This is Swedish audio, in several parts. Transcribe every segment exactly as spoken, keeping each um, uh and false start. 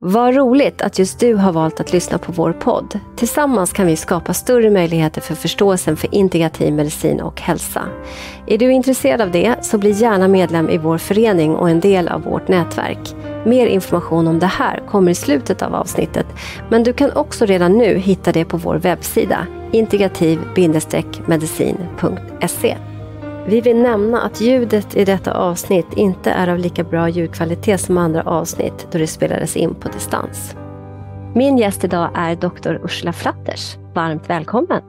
Vad roligt att just du har valt att lyssna på vår podd. Tillsammans kan vi skapa större möjligheter för förståelsen för integrativ medicin och hälsa. Är du intresserad av det så bli gärna medlem i vår förening och en del av vårt nätverk. Mer information om det här kommer i slutet av avsnittet, men du kan också redan nu hitta det på vår webbsida integrativ medicin punkt se. Vi vill nämna att ljudet i detta avsnitt inte är av lika bra ljudkvalitet som andra avsnitt då det spelades in på distans. Min gäst idag är doktor Ursula Flatters. Varmt välkommen!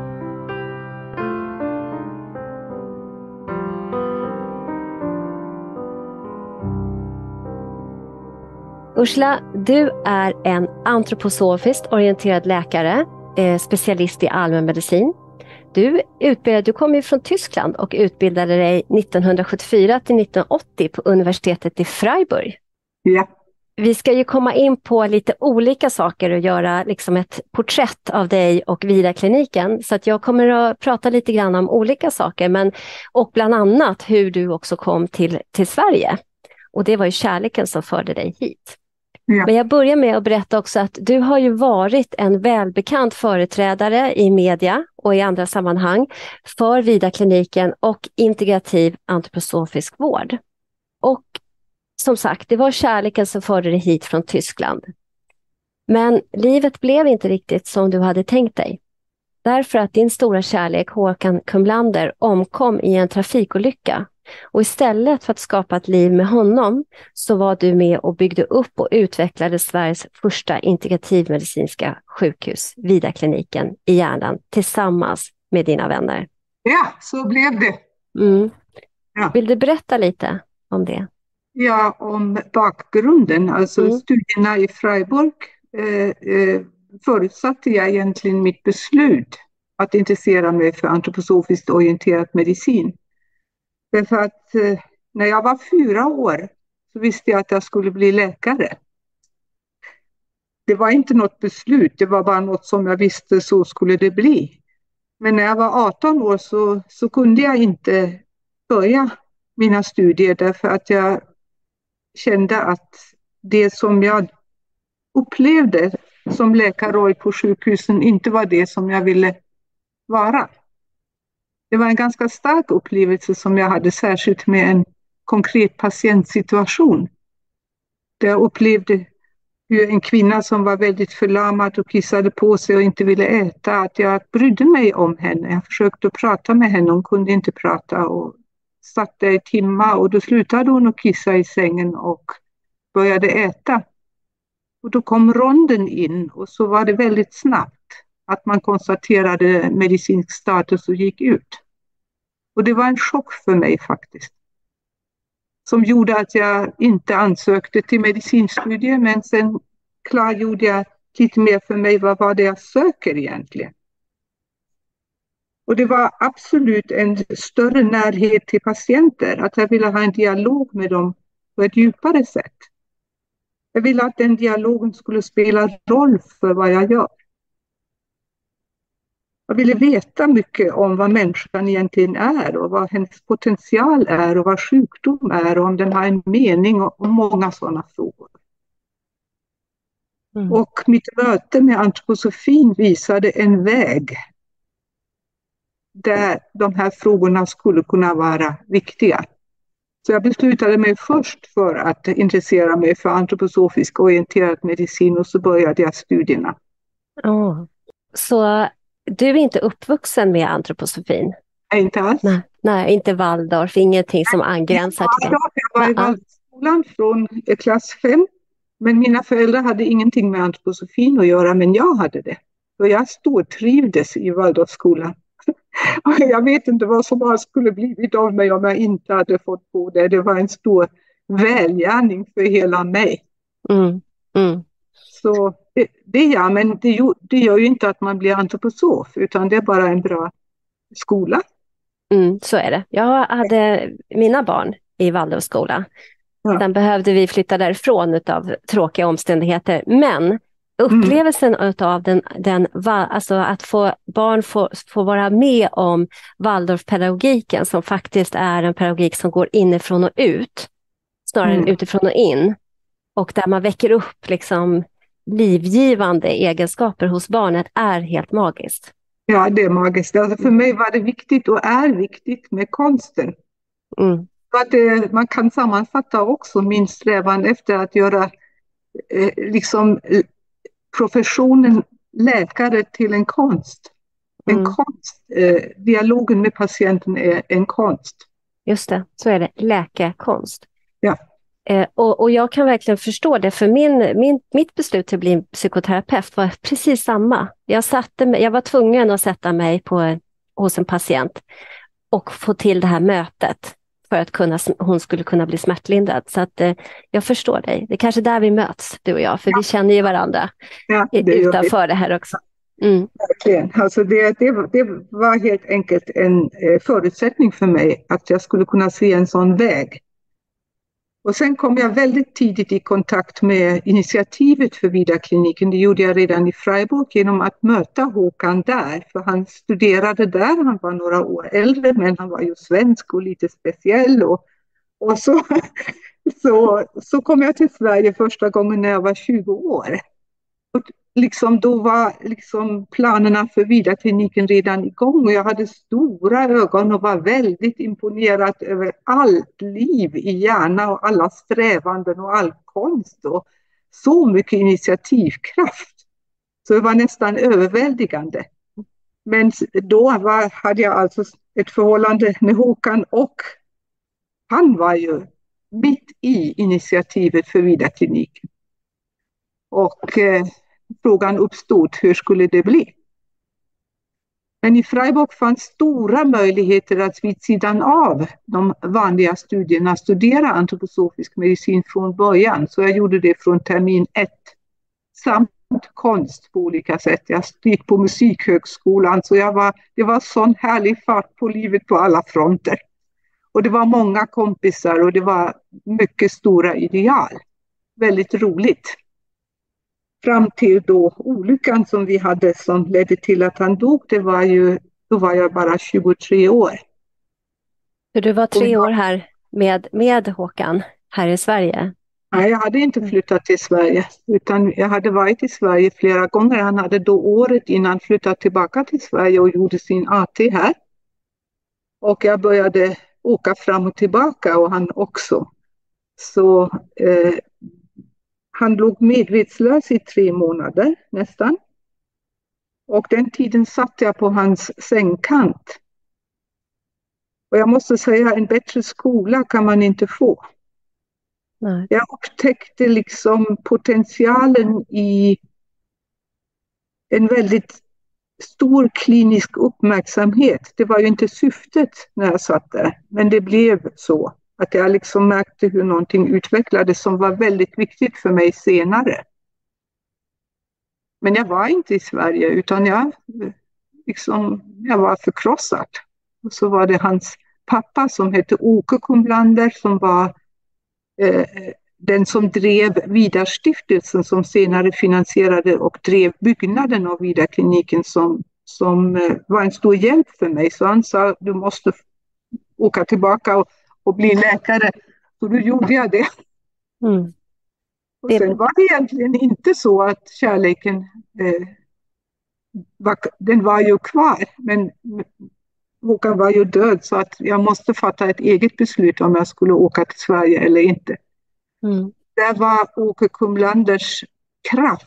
Ursula, du är en antroposofiskt orienterad läkare, specialist i allmänmedicin. Du, utbildade, du kom ju från Tyskland och utbildade dig nittonhundrasjuttiofyra till nittonhundraåttio på universitetet i Freiburg. Ja. Vi ska ju komma in på lite olika saker och göra liksom ett porträtt av dig och Vida-kliniken. Så att jag kommer att prata lite grann om olika saker, men, och bland annat hur du också kom till, till Sverige. Och det var ju kärleken som förde dig hit. Ja. Men jag börjar med att berätta också att du har ju varit en välbekant företrädare i media och i andra sammanhang för Vida-kliniken och integrativ antroposofisk vård. Och som sagt, det var kärleken som förde dig hit från Tyskland. Men livet blev inte riktigt som du hade tänkt dig. Därför att din stora kärlek Håkan Kumlander omkom i en trafikolycka. Och istället för att skapa ett liv med honom så var du med och byggde upp och utvecklade Sveriges första integrativmedicinska sjukhus, Vida-kliniken i Järna, tillsammans med dina vänner. Ja, så blev det. Mm. Ja. Vill du berätta lite om det? Ja, om bakgrunden. Alltså mm. studierna i Freiburg eh, eh, förutsatte jag egentligen mitt beslut att intressera mig för antroposofiskt orienterad medicin. Därför att eh, när jag var fyra år så visste jag att jag skulle bli läkare. Det var inte något beslut, det var bara något som jag visste så skulle det bli. Men när jag var arton år så, så kunde jag inte börja mina studier därför att jag kände att det som jag upplevde som läkarroll på sjukhusen inte var det som jag ville vara. Det var en ganska stark upplevelse som jag hade, särskilt med en konkret patientsituation. Där jag upplevde hur en kvinna som var väldigt förlamad och kissade på sig och inte ville äta, att jag brydde mig om henne. Jag försökte prata med henne, hon kunde inte prata och satt där i timmar och då slutade hon att kissa i sängen och började äta. Och då kom ronden in och så var det väldigt snabbt att man konstaterade medicinsk status och gick ut. Och det var en chock för mig faktiskt. Som gjorde att jag inte ansökte till medicinstudier, men sen klargjorde jag lite mer för mig vad var det jag söker egentligen. Och det var absolut en större närhet till patienter, att jag ville ha en dialog med dem på ett djupare sätt. Jag ville att den dialogen skulle spela roll för vad jag gör. Jag ville veta mycket om vad människan egentligen är och vad hennes potential är och vad sjukdom är och om den har en mening och många sådana frågor. Mm. Och mitt möte med antroposofin visade en väg där de här frågorna skulle kunna vara viktiga. Så jag beslutade mig först för att intressera mig för antroposofisk orienterad medicin och så började jag studierna. Oh. Så du är inte uppvuxen med antroposofin? Nej, inte alls. Nej, nej, inte Waldorf, ingenting som angränsar till det. Jag var i Waldorfskolan från klass fem, men mina föräldrar hade ingenting med antroposofin att göra, men jag hade det. Och jag stortrivdes i Waldorfskolan. Jag vet inte vad som skulle blivit av mig om jag inte hade fått på det. Det var en stor välgärning för hela mig. Mm, mm. Så det, det gör, men det, det gör ju inte att man blir antroposof, utan det är bara en bra skola. Mm, så är det. Jag hade mina barn i Waldorfskola. Ja. Sen behövde vi flytta därifrån av tråkiga omständigheter. Men upplevelsen mm. av den, den, alltså att få barn få, få vara med om Waldorfpedagogiken, som faktiskt är en pedagogik som går inifrån och ut, snarare mm. än utifrån och in. och där man väcker upp liksom livgivande egenskaper hos barnet är helt magiskt. Ja, det är magiskt. Alltså för mig var det viktigt och är viktigt med konsten. Mm. För att det, man kan sammanfatta också min strävan efter att göra eh, liksom eh, professionen läkare till en konst. En Mm. konst. Eh, dialogen med patienten är en konst. Just det, så är det. Läkekonst. Ja. Eh, och, och jag kan verkligen förstå det, för min, min, mitt beslut till att bli psykoterapeut var precis samma. Jag, satte mig, jag var tvungen att sätta mig på, hos en patient och få till det här mötet för att kunna, hon skulle kunna bli smärtlindrad. Så att, eh, jag förstår dig. Det är kanske där vi möts, du och jag, för ja. Vi känner ju varandra ja, det utanför det här också. Mm. Verkligen. Alltså det, det, det var helt enkelt en eh, förutsättning för mig att jag skulle kunna se en sån väg. Och sen kom jag väldigt tidigt i kontakt med initiativet för Vida-kliniken. Det gjorde jag redan i Freiburg genom att möta Håkan där. För han studerade där, han var några år äldre, men han var ju svensk och lite speciell. Och, och så, så, så kom jag till Sverige första gången när jag var tjugo år. Och liksom då var liksom planerna för Vida-kliniken redan igång och jag hade stora ögon och var väldigt imponerad över allt liv i hjärnan och alla strävanden och all konst och så mycket initiativkraft. Så det var nästan överväldigande. Men då var, hade jag alltså ett förhållande med Håkan och han var ju mitt i initiativet för Vida-kliniken. Och eh, frågan uppstod, hur skulle det bli? Men i Freiburg fanns stora möjligheter att vid sidan av de vanliga studierna studera antroposofisk medicin från början. Så jag gjorde det från termin ett. Samt konst på olika sätt. Jag gick på musikhögskolan, så jag var, det var sån härlig fart på livet på alla fronter. Och det var många kompisar och det var mycket stora ideal. Väldigt roligt. Fram till då olyckan som vi hade som ledde till att han dog, det var ju, då var jag bara tjugotre år. Så du var tre år här med, med Håkan här i Sverige? Nej, jag hade inte flyttat till Sverige, utan jag hade varit i Sverige flera gånger. Han hade då året innan flyttat tillbaka till Sverige och gjorde sin A T här. Och jag började åka fram och tillbaka och han också. Så eh, han låg medvetslös i tre månader nästan. Och den tiden satt jag på hans sängkant. Och jag måste säga, en bättre skola kan man inte få. Nej. Jag upptäckte liksom potentialen i en väldigt stor klinisk uppmärksamhet. Det var ju inte syftet när jag satt där, men det blev så. Att jag liksom märkte hur någonting utvecklades som var väldigt viktigt för mig senare. Men jag var inte i Sverige, utan jag, liksom, jag var förkrossad. Och så var det hans pappa som hette Åke Kumlander som var eh, den som drev Vida-stiftelsen, som senare finansierade och drev byggnaden av Vida-kliniken, som, som eh, var en stor hjälp för mig. Så han sa, du måste åka tillbaka och och bli läkare. Så då gjorde jag det. Mm. Och sen var det egentligen inte så att kärleken eh, var, den var ju kvar. Men Håkan var ju död, så att jag måste fatta ett eget beslut om jag skulle åka till Sverige eller inte. Mm. Det var Åke Kumlanders kraft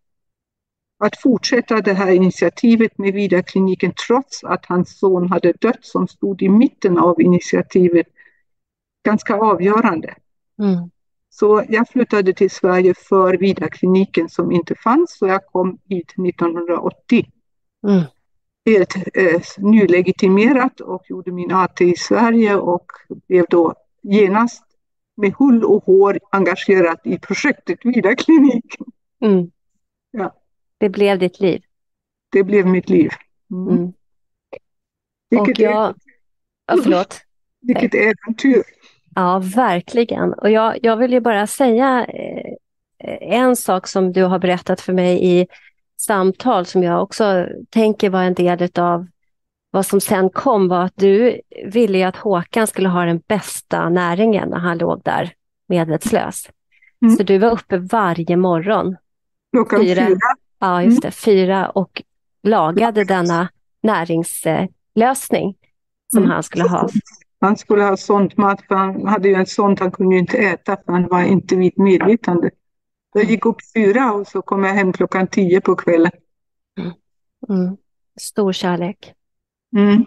att fortsätta det här initiativet med Vida-kliniken trots att hans son hade dött, som stod i mitten av initiativet, ganska avgörande. Mm. Så jag flyttade till Sverige för Vida-kliniken som inte fanns, så jag kom hit nittonhundraåttio. Mm. Helt eh, nylegitimerat och gjorde min A T i Sverige och blev då genast med hull och hår engagerad i projektet Vida-kliniken. Mm. Ja. Det blev ditt liv? Det blev mitt liv. Mm. Mm. Vilket och jag... Är... Ja, förlåt. Vilket äventyr. Ja, verkligen. Och jag, jag vill ju bara säga eh, en sak som du har berättat för mig i samtal som jag också tänker var en del av vad som sen kom, var att du ville att Håkan skulle ha den bästa näringen när han låg där medvetslös. Mm. Så du var uppe varje morgon. Klockan fyra. fyra. Ja, just det. Fyra och lagade denna näringslösning som Mm. han skulle ha. Han skulle ha sånt mat, för han hade ju en sånt han kunde ju inte äta, för han var inte vid medvetande. Jag gick upp fyra och så kom jag hem klockan tio på kvällen. Mm. Mm. Stor kärlek. Mm.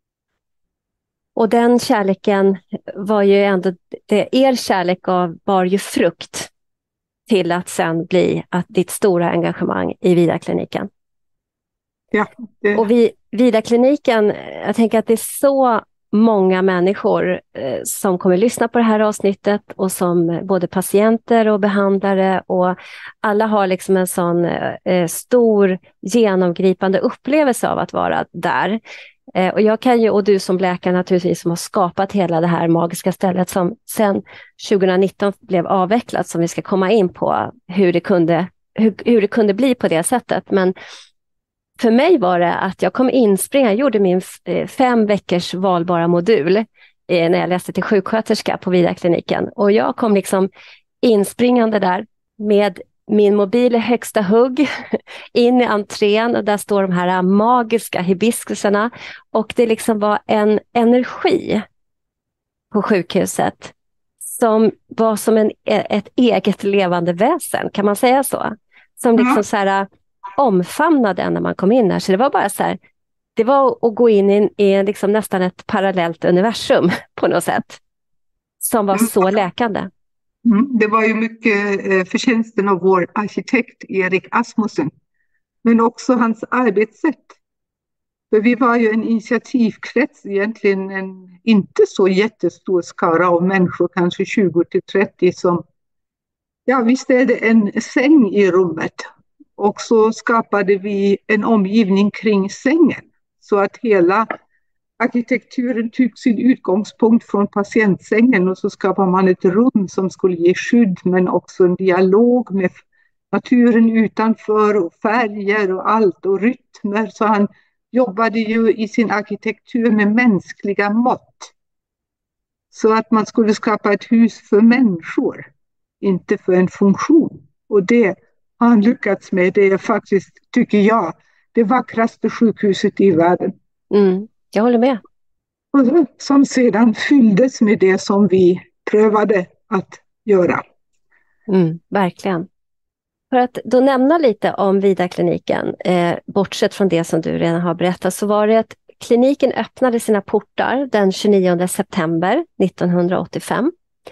Och den kärleken var ju ändå, det, er kärlek av bar ju frukt till att sen bli att ditt stora engagemang i Vidarkliniken. Ja, det... Och vi, Vidarkliniken, jag tänker att det är så många människor eh, som kommer lyssna på det här avsnittet, och som både patienter och behandlare, och alla har liksom en sån eh, stor genomgripande upplevelse av att vara där. Eh, och jag kan ju, och du som läkare naturligtvis, som har skapat hela det här magiska stället som sen tjugonitton blev avvecklat, som vi ska komma in på hur det kunde, hur, hur det kunde bli på det sättet. Men för mig var det att jag kom inspringa, jag gjorde min fem veckors valbara modul eh, när jag läste till sjuksköterska på Vidarkliniken. Och jag kom liksom inspringande där med min mobil i högsta hugg in i entrén, och där står de här magiska hibiskusarna. Och det liksom var en energi på sjukhuset som var som en, ett eget levande väsen, kan man säga så? Som liksom så här omfamnade när man kom in här. Så det var bara så här, det var att gå in i, i liksom nästan ett parallellt universum på något sätt, som var så läkande. Mm, det var ju mycket eh, förtjänsten av vår arkitekt Erik Asmussen, men också hans arbetssätt. För vi var ju en initiativkrets, egentligen en inte så jättestor skara av människor, kanske tjugo till trettio, som, ja, vi ställde en säng i rummet. Och så skapade vi en omgivning kring sängen, så att hela arkitekturen tog sin utgångspunkt från patientsängen, och så skapade man ett rum som skulle ge skydd, men också en dialog med naturen utanför, och färger och allt, och rytmer. Så han jobbade ju i sin arkitektur med mänskliga mått, så att man skulle skapa ett hus för människor, inte för en funktion. Och det har han lyckats med. Det är faktiskt, tycker jag, det vackraste sjukhuset i världen. Mm, jag håller med. Och som sedan fylldes med det som vi prövade att göra. Mm, verkligen. För att då nämna lite om Vidarkliniken, eh, bortsett från det som du redan har berättat, så var det att kliniken öppnade sina portar den tjugonionde september nittonhundraåttiofem.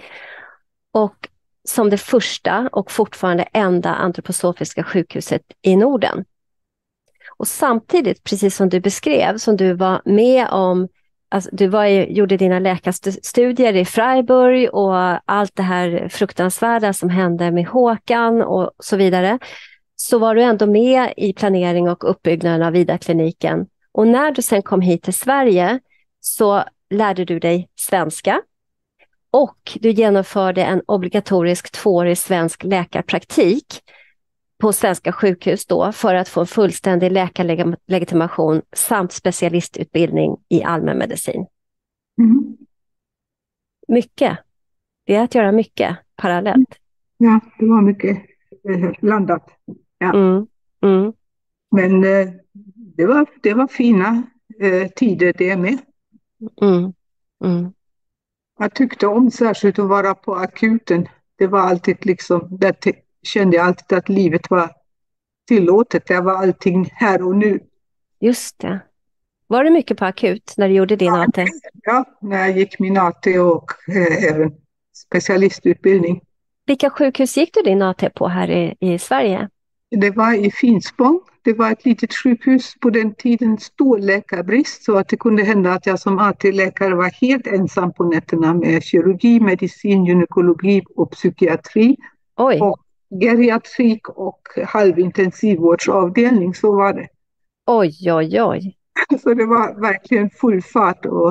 Och som det första och fortfarande enda antroposofiska sjukhuset i Norden. Och samtidigt, precis som du beskrev, som du var med om, alltså du var ju, gjorde dina läkarstudier i Freiburg och allt det här fruktansvärda som hände med Håkan och så vidare, så var du ändå med i planering och uppbyggnaden av Vidarkliniken. Och när du sen kom hit till Sverige så lärde du dig svenska. Och du genomförde en obligatorisk tvåårig svensk läkarpraktik på svenska sjukhus då, för att få en fullständig läkarlegitimation samt specialistutbildning i allmänmedicin. Mm. Mycket. Det är att göra mycket parallellt. Ja, det var mycket eh, blandat. Ja. Mm. Mm. Men eh, det, var, det var fina eh, tider det med. Mm. Mm. Jag tyckte om särskilt att vara på akuten. Det var alltid liksom, där kände jag alltid att livet var tillåtet. Det var allting här och nu. Just det. Var du mycket på akut när du gjorde din A T? Ja, när jag gick min A T och eh, även specialistutbildning. Vilka sjukhus gick du din A T på här i, i Sverige? Det var i Finspång. Det var ett litet sjukhus, på den tiden stor läkarbrist, så att det kunde hända att jag som A T-läkare var helt ensam på nätterna med kirurgi, medicin, gynekologi och psykiatri. Oj. Och geriatrik och halvintensivvårdsavdelning, så var det. Oj, oj, oj. Så det var verkligen full fart och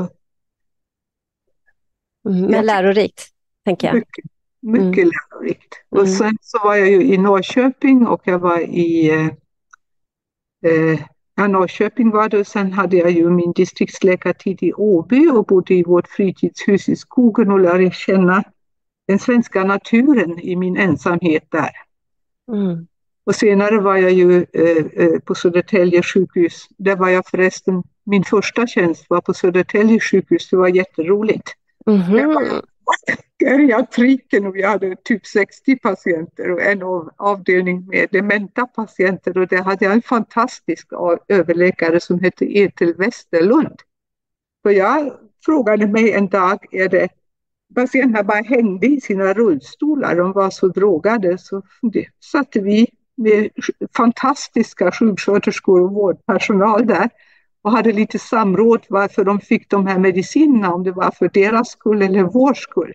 Mm, men lärorikt, tänker jag. Mycket, mycket mm. lärorikt. Och sen så var jag ju i Norrköping, och jag var i eh, ja, Norrköping var det, och sen hade jag ju min distriktsläkartid i Åby och bodde i vårt fritidshus i skogen och lärde känna den svenska naturen i min ensamhet där. Mm. Och senare var jag ju eh, på Södertälje sjukhus. Där var jag förresten, min första tjänst var på Södertälje sjukhus. Det var jätteroligt. Mm-hmm. Där var jag geriatriken och vi hade typ sextio patienter och en av, avdelning med dementa patienter. Och där hade jag en fantastisk överläkare som hette Ethel Westerlund. För jag frågade mig en dag, är det patienterna bara hängde i sina rullstolar, de var så drogade, så det satte vi med fantastiska sjuksköterskor och vårdpersonal där och hade lite samråd varför de fick de här medicinerna, om det var för deras skull eller vår skull.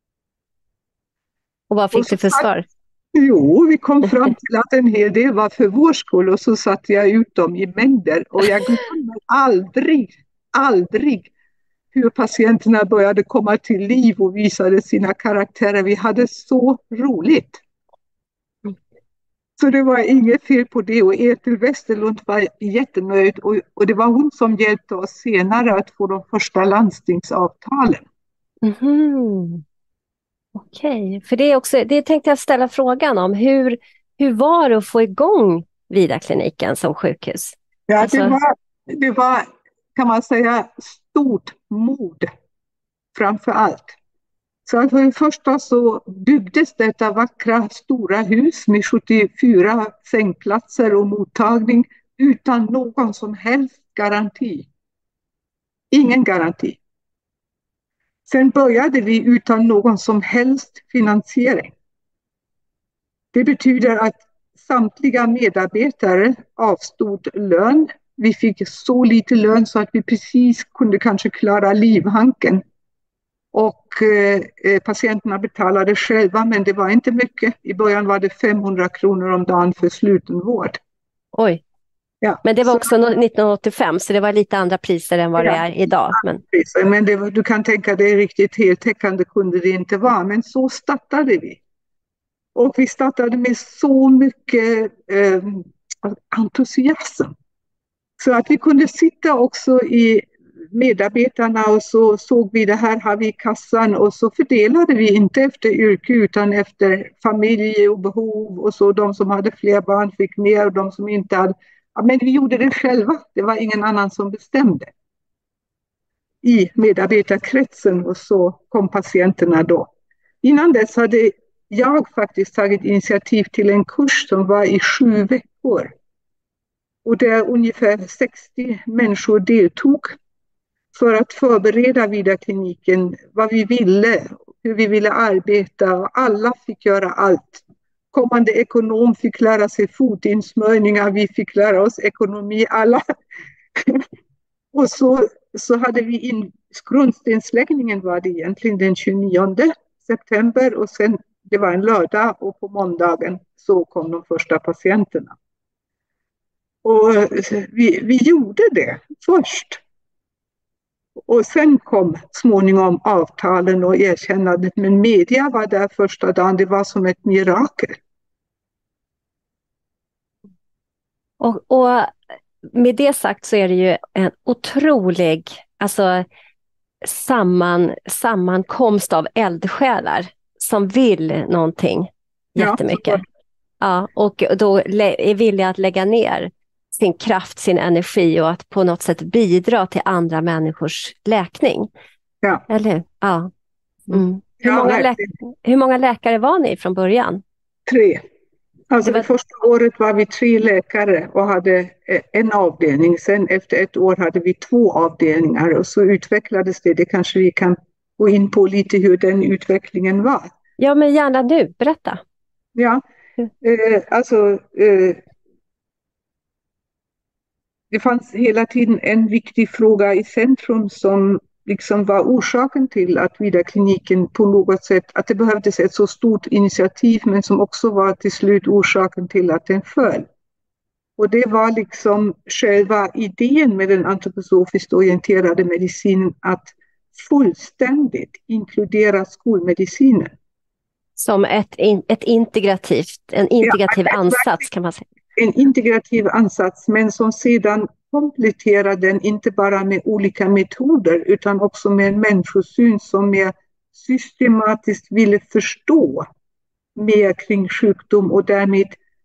Och vad fick du för svar? Jo, vi kom fram till att en hel del var för vår skull och så satte jag ut dem i mängder och jag glömmer aldrig, aldrig hur patienterna började komma till liv och visade sina karaktärer. Vi hade så roligt. Så det var inget fel på det och Ethel Westerlund var jättenöjd och, och det var hon som hjälpte oss senare att få de första landstingsavtalen. Mm-hmm. Okej, okay. För det är också, det tänkte jag ställa frågan om. Hur, hur var det att få igång Vidarkliniken som sjukhus? Ja, alltså... det, var, det var, kan man säga, stort mod framför allt. Så för det första så byggdes detta vackra stora hus med sjuttiofyra sängplatser och mottagning utan någon som helst garanti. Ingen garanti. Sen började vi utan någon som helst finansiering. Det betyder att samtliga medarbetare avstod lön. Vi fick så lite lön så att vi precis kunde kanske klara livhanken. Och eh, patienterna betalade själva, men det var inte mycket. I början var det femhundra kronor om dagen för slutenvård. Oj, ja, men det var så, också nittonhundraåttiofem, så det var lite andra priser än vad ja, det är idag. Men, men det var, du kan tänka dig riktigt heltäckande kunde det inte vara, men så startade vi. Och vi startade med så mycket eh, entusiasm. Så att vi kunde sitta också i medarbetarna och så såg vi det här har vi i kassan och så fördelade vi inte efter yrke utan efter familj och behov och så de som hade fler barn fick mer och de som inte hade. Ja, men vi gjorde det själva, det var ingen annan som bestämde i medarbetarkretsen och så kom patienterna då. Innan dess hade jag faktiskt tagit initiativ till en kurs som var i sju veckor och där ungefär sextio människor deltog för att förbereda Vidarkliniken, vad vi ville, hur vi ville arbeta. Alla fick göra allt. Kommande ekonom fick lära sig fotinsmörjningar, vi fick lära oss ekonomi, alla. Och så, så hade vi in, grundstensläggningen var det egentligen den tjugonionde september och sen det var en lördag och på måndagen så kom de första patienterna. Och vi, vi gjorde det först. Och sen kom småningom avtalen och erkännandet. Men media var där första dagen. Det var som ett mirakel. Och, och med det sagt så är det ju en otrolig alltså, samman, sammankomst av eldsjälar som vill någonting jättemycket. Ja, ja, och då är villiga att lägga ner sin kraft, sin energi och att på något sätt bidra till andra människors läkning. Ja. Eller ja. Mm. Hur, ja, många läk- hur många läkare var ni från början? Tre. Alltså det, var... det första året var vi tre läkare och hade en avdelning. Sen efter ett år hade vi två avdelningar och så utvecklades det. Det kanske vi kan gå in på lite hur den utvecklingen var. Ja, men gärna nu. Berätta. Ja, eh, alltså eh, det fanns hela tiden en viktig fråga i centrum som liksom var orsaken till att Vidarkliniken på något sätt, att det behövdes ett så stort initiativ men som också var till slut orsaken till att den föll. Och det var liksom själva idén med den antroposofiskt orienterade medicinen att fullständigt inkludera skolmedicinen. Som ett, ett integrativt, en integrativ ja, ansats kan man säga. En integrativ ansats men som sedan kompletterar den inte bara med olika metoder utan också med en människosyn som är systematiskt ville förstå mer kring sjukdom och därmed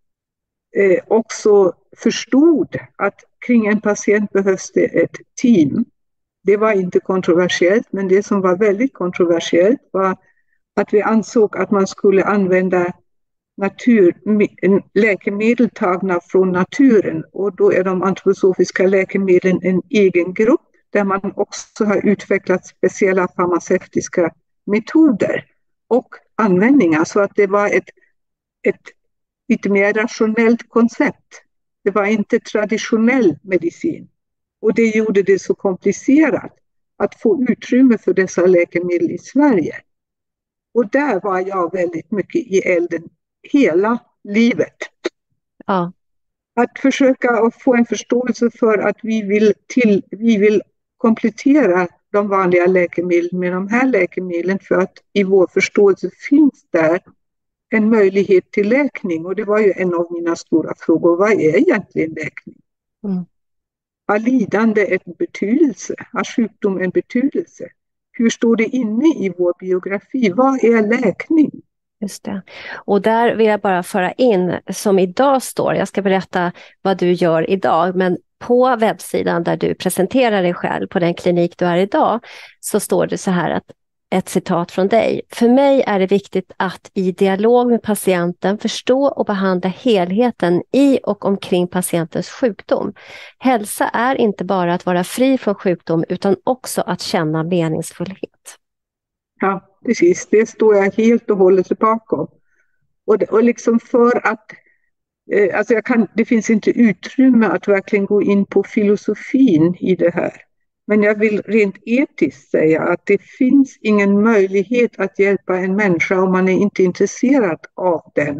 eh, också förstod att kring en patient behövs det ett team. Det var inte kontroversiellt, men det som var väldigt kontroversiellt var att vi ansåg att man skulle använda natur, läkemedel tagna från naturen, och då är de antroposofiska läkemedlen en egen grupp där man också har utvecklat speciella farmaceutiska metoder och användningar, så att det var ett, ett lite mer rationellt koncept. Det var inte traditionell medicin, och det gjorde det så komplicerat att få utrymme för dessa läkemedel i Sverige. Och där var jag väldigt mycket i elden hela livet. Ja. Att försöka få en förståelse för att vi vill, till, vi vill komplettera de vanliga läkemedlen med de här läkemedlen, för att i vår förståelse finns där en möjlighet till läkning. Och det var ju en av mina stora frågor. Vad är egentligen läkning? Mm. Har lidande en betydelse? Har sjukdom en betydelse? Hur står det inne i vår biografi? Vad är läkning? Just det. Och där vill jag bara föra in, som idag står, jag ska berätta vad du gör idag, men på webbsidan där du presenterar dig själv på den klinik du är idag, så står det så här, att ett citat från dig: för mig är det viktigt att i dialog med patienten förstå och behandla helheten i och omkring patientens sjukdom. Hälsa är inte bara att vara fri från sjukdom, utan också att känna meningsfullhet. Ja, precis. Det står jag helt och hållet bakom. Och, det, och liksom för att eh, alltså jag kan, det finns inte utrymme att verkligen gå in på filosofin i det här. Men jag vill rent etiskt säga att det finns ingen möjlighet att hjälpa en människa om man är inte intresserad av den.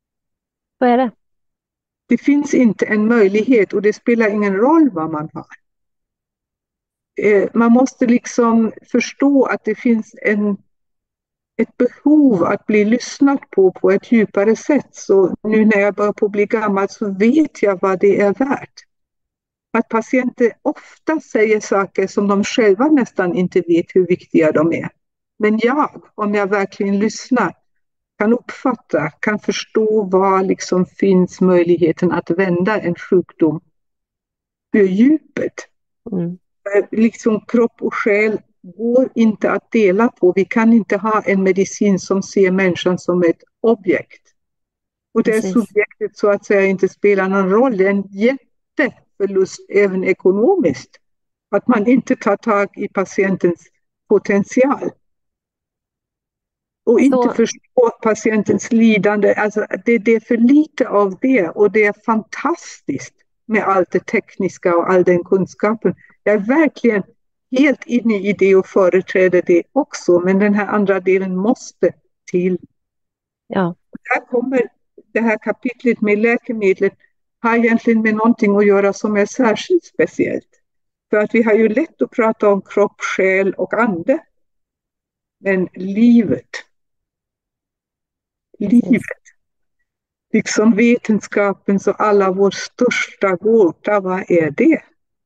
Vad är det? Det finns inte en möjlighet, och det spelar ingen roll vad man har. Eh, man måste liksom förstå att det finns en, ett behov att bli lyssnat på på ett djupare sätt. Så nu när jag börjar på bli gammal så vet jag vad det är värt. Att patienter ofta säger saker som de själva nästan inte vet hur viktiga de är. Men jag, om jag verkligen lyssnar, kan uppfatta, kan förstå vad liksom finns möjligheten att vända en sjukdom ur djupet. Mm. Liksom kropp och själ går inte att dela på. Vi kan inte ha en medicin som ser människan som ett objekt. Och det är subjektet så att säga inte spelar någon roll. Det är en jätteförlust även ekonomiskt. Att man inte tar tag i patientens potential. Och inte så förstår patientens lidande. Alltså det, det är för lite av det, och det är fantastiskt med allt det tekniska och all den kunskapen. Jag är verkligen helt inne i det och företräder det också, men den här andra delen måste till. Ja. Där kommer det här kapitlet med läkemedlet, har egentligen med någonting att göra som är särskilt speciellt. För att vi har ju lätt att prata om kropp, själ och ande. Men livet, livet, liksom vetenskapens och alla vår största gåta, vad är det?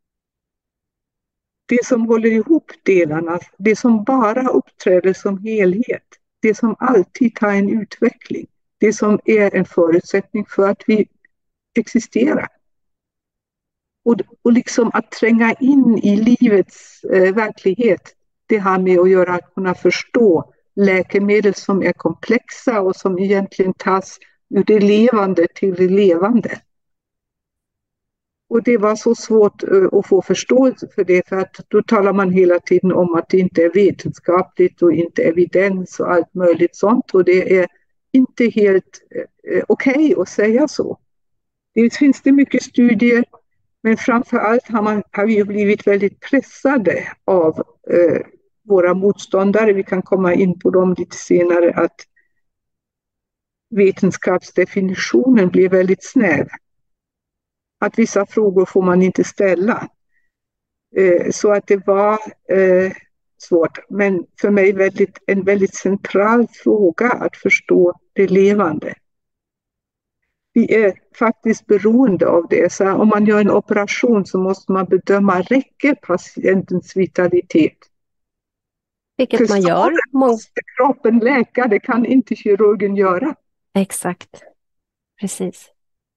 Det som håller ihop delarna, det som bara uppträder som helhet, det som alltid har en utveckling, det som är en förutsättning för att vi existerar. Och, och liksom att tränga in i livets eh, verklighet, det har med att göra att kunna förstå läkemedel som är komplexa och som egentligen tas ur det levande till det levande. Och det var så svårt att få förståelse för det, för att då talar man hela tiden om att det inte är vetenskapligt och inte evidens och allt möjligt sånt, och det är inte helt eh, okej okay att säga så. Det finns det mycket studier, men framförallt har, man, har vi ju blivit väldigt pressade av eh, våra motståndare. Vi kan komma in på dem lite senare, att vetenskapsdefinitionen blir väldigt snäv. Att vissa frågor får man inte ställa. Eh, så att det var eh, svårt. Men för mig väldigt, en väldigt central fråga att förstå det levande. Vi är faktiskt beroende av det. Så om man gör en operation så måste man bedöma, räcker patientens vitalitet? Vilket För man gör. såren Mång... måste kroppen läka, det kan inte kirurgen göra. Exakt, precis.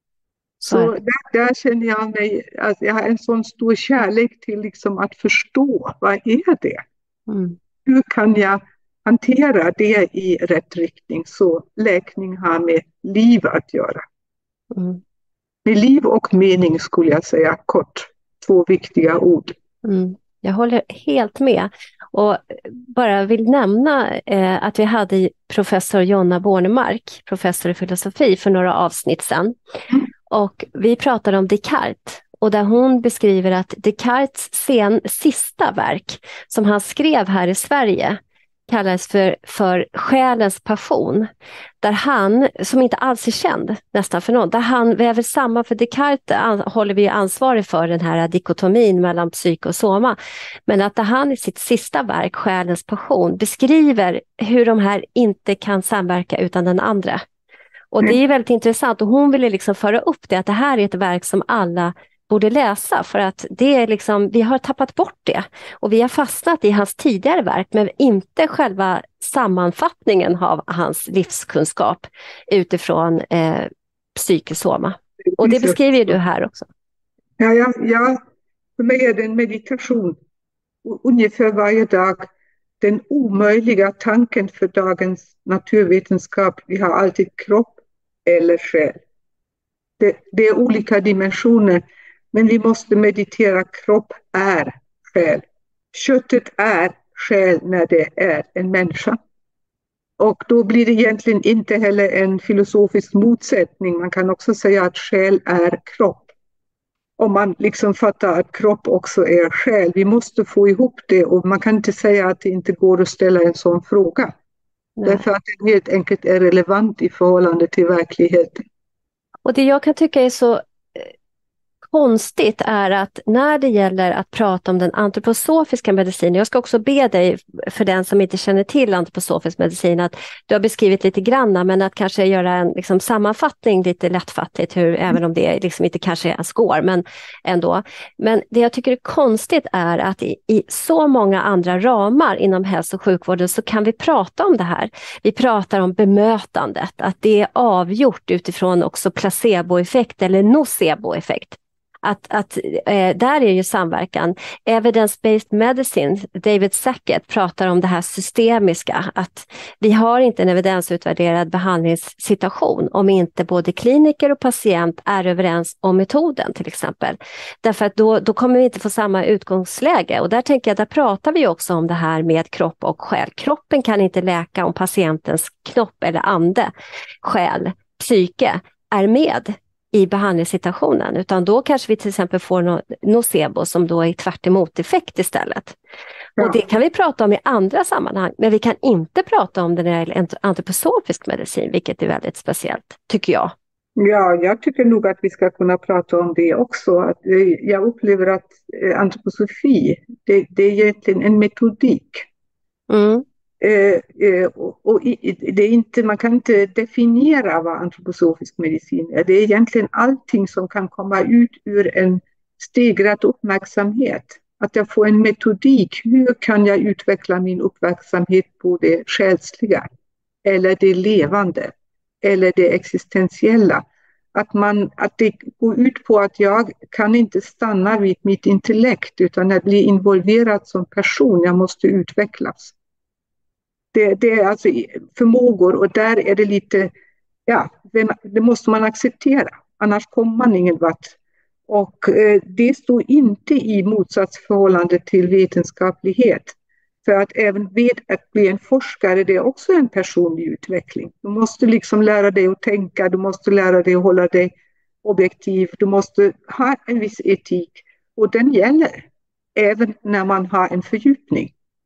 Så Så är det. där, där känner jag mig, alltså jag har en sån stor kärlek till liksom att förstå, vad är det? Mm. Hur kan jag hantera det i rätt riktning? Så läkning har med liv att göra. Mm. Med liv och mening skulle jag säga kort. Två viktiga ord. Mm. Jag håller helt med. Och bara vill nämna eh, att vi hade professor Jonna Bornemark, professor i filosofi, för några avsnitt sedan. Mm. Och vi pratade om Descartes. Och där hon beskriver att Descartes sen, sista verk som han skrev här i Sverige kallades för, för Själens passion. Där han, som inte alls är känd nästan för någon, där han väver samman, för Descartes an, håller vi ansvarig för den här dikotomin mellan psyke och soma. Men att där han i sitt sista verk, Själens passion, beskriver hur de här inte kan samverka utan den andra. Och det är väldigt intressant och hon ville liksom föra upp det, att det här är ett verk som alla borde läsa, för att det är liksom, vi har tappat bort det och vi har fastnat i hans tidigare verk men inte själva sammanfattningen av hans livskunskap utifrån eh, psykosoma. Och det beskriver du här också. Ja, ja, ja, för mig är det en meditation ungefär varje dag. Den omöjliga tanken för dagens naturvetenskap, vi har alltid kropp eller själ. Det, det är olika dimensioner, men vi måste meditera. Kropp är själ. Köttet är själ när det är en människa. Och då blir det egentligen inte heller en filosofisk motsättning. Man kan också säga att själ är kropp. Om man liksom fattar att kropp också är själ. Vi måste få ihop det och man kan inte säga att det inte går att ställa en sån fråga. Nej. Därför att den helt enkelt är relevant i förhållande till verkligheten. Och det jag kan tycka är så konstigt är att när det gäller att prata om den antroposofiska medicinen, jag ska också be dig för den som inte känner till antroposofisk medicin, att du har beskrivit lite granna, men att kanske göra en liksom, sammanfattning lite lättfattligt, hur, mm. även om det liksom inte kanske är en skår, men ändå. Men det jag tycker är konstigt är att i, i så många andra ramar inom hälso- och sjukvården så kan vi prata om det här. Vi pratar om bemötandet, att det är avgjort utifrån också placeboeffekt eller noceboeffekt. Att, att eh, där är ju samverkan. Evidence-based medicine, David Sackett pratar om det här systemiska, att vi har inte en evidensutvärderad behandlingssituation om inte både kliniker och patient är överens om metoden till exempel. Därför att då, då kommer vi inte få samma utgångsläge, och där tänker jag, där pratar vi också om det här med kropp och själ. Kroppen kan inte läka om patientens knopp eller ande, själ, psyke är med i behandlingssituationen, utan då kanske vi till exempel får no- nocebo som då är tvärt emot effekt istället. Ja. Och det kan vi prata om i andra sammanhang, men vi kan inte prata om det när det gäller antroposofisk medicin, vilket är väldigt speciellt, tycker jag. Ja, jag tycker nog att vi ska kunna prata om det också. Att, jag upplever att antroposofi, det, det är egentligen en metodik. Mm. Eh, eh, och, och det är inte, man kan inte definiera vad antroposofisk medicin är. Det är egentligen allting som kan komma ut ur en stegrad uppmärksamhet. Att jag får en metodik. Hur kan jag utveckla min uppmärksamhet på det själsliga eller det levande eller det existentiella? Att, man, att det går ut på att jag kan inte stanna vid mitt intellekt, utan jag blir involverad som person. Jag måste utvecklas. Det, det är alltså förmågor, och där är det lite, ja, det, det måste man acceptera, annars kommer man ingen vart. Och eh, det står inte i motsatsförhållande till vetenskaplighet. För att även vet att bli en forskare, det är också en personlig utveckling. Du måste liksom lära dig att tänka, du måste lära dig att hålla dig objektiv, du måste ha en viss etik, och den gäller även när man har en fördjupning.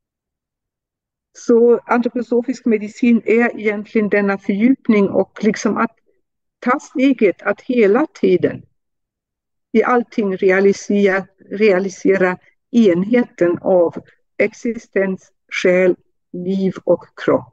Så antroposofisk medicin är egentligen denna fördjupning, och liksom att ta steget att hela tiden i allting realisera, realisera enheten av existens, själ, liv och kropp.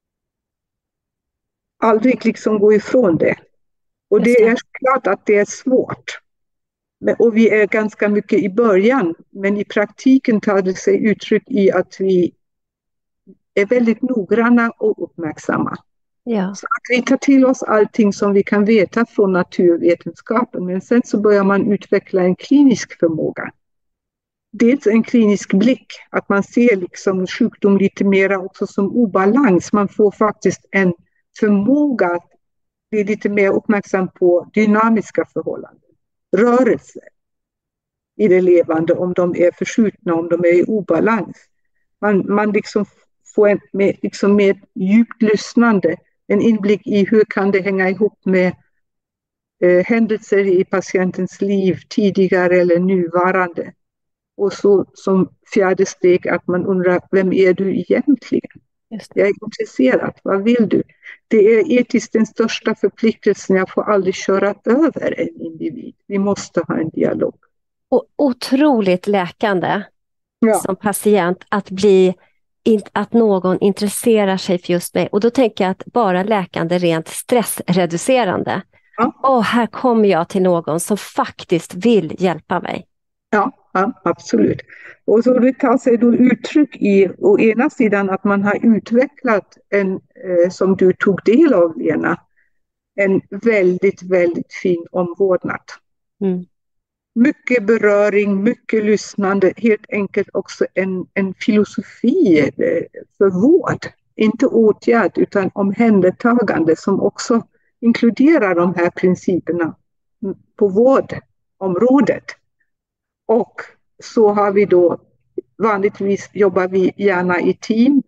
Aldrig liksom gå ifrån det. Och det är klart att det är svårt. Och vi är ganska mycket i början, men i praktiken tar det sig uttryck i att vi är väldigt noggranna och uppmärksamma. Ja. Så att vi tar till oss allting som vi kan veta från naturvetenskapen, men sen så börjar man utveckla en klinisk förmåga. Dels en klinisk blick, att man ser liksom sjukdom lite mer också som obalans. Man får faktiskt en förmåga att bli lite mer uppmärksam på dynamiska förhållanden, rörelser i det levande, om de är förskjutna, om de är i obalans. Man, man liksom får en med, liksom med djupt lyssnande, en inblick i hur kan det hänga ihop med eh, händelser i patientens liv, tidigare eller nuvarande. Och så som fjärde steg att man undrar, vem är du egentligen? Just det. Jag är intresserad, vad vill du? Det är etiskt den största förpliktelsen, jag får aldrig köra över en individ. Vi måste ha en dialog. Och otroligt läkande Ja. som patient att bli att någon intresserar sig för just mig. Och då tänker jag att bara läkande rent stressreducerande. Ja. Och här kommer jag till någon som faktiskt vill hjälpa mig. Ja, ja, absolut. Och så det tar sig då uttryck i å ena sidan att man har utvecklat en, eh, som du tog del av, Lena, en väldigt, väldigt fin omvårdnad. Mm. Mycket beröring, mycket lyssnande, helt enkelt också en, en filosofi för vård. Inte åtgärd utan omhändertagande som också inkluderar de här principerna på vårdområdet. Och så har vi då, vanligtvis jobbar vi gärna i team.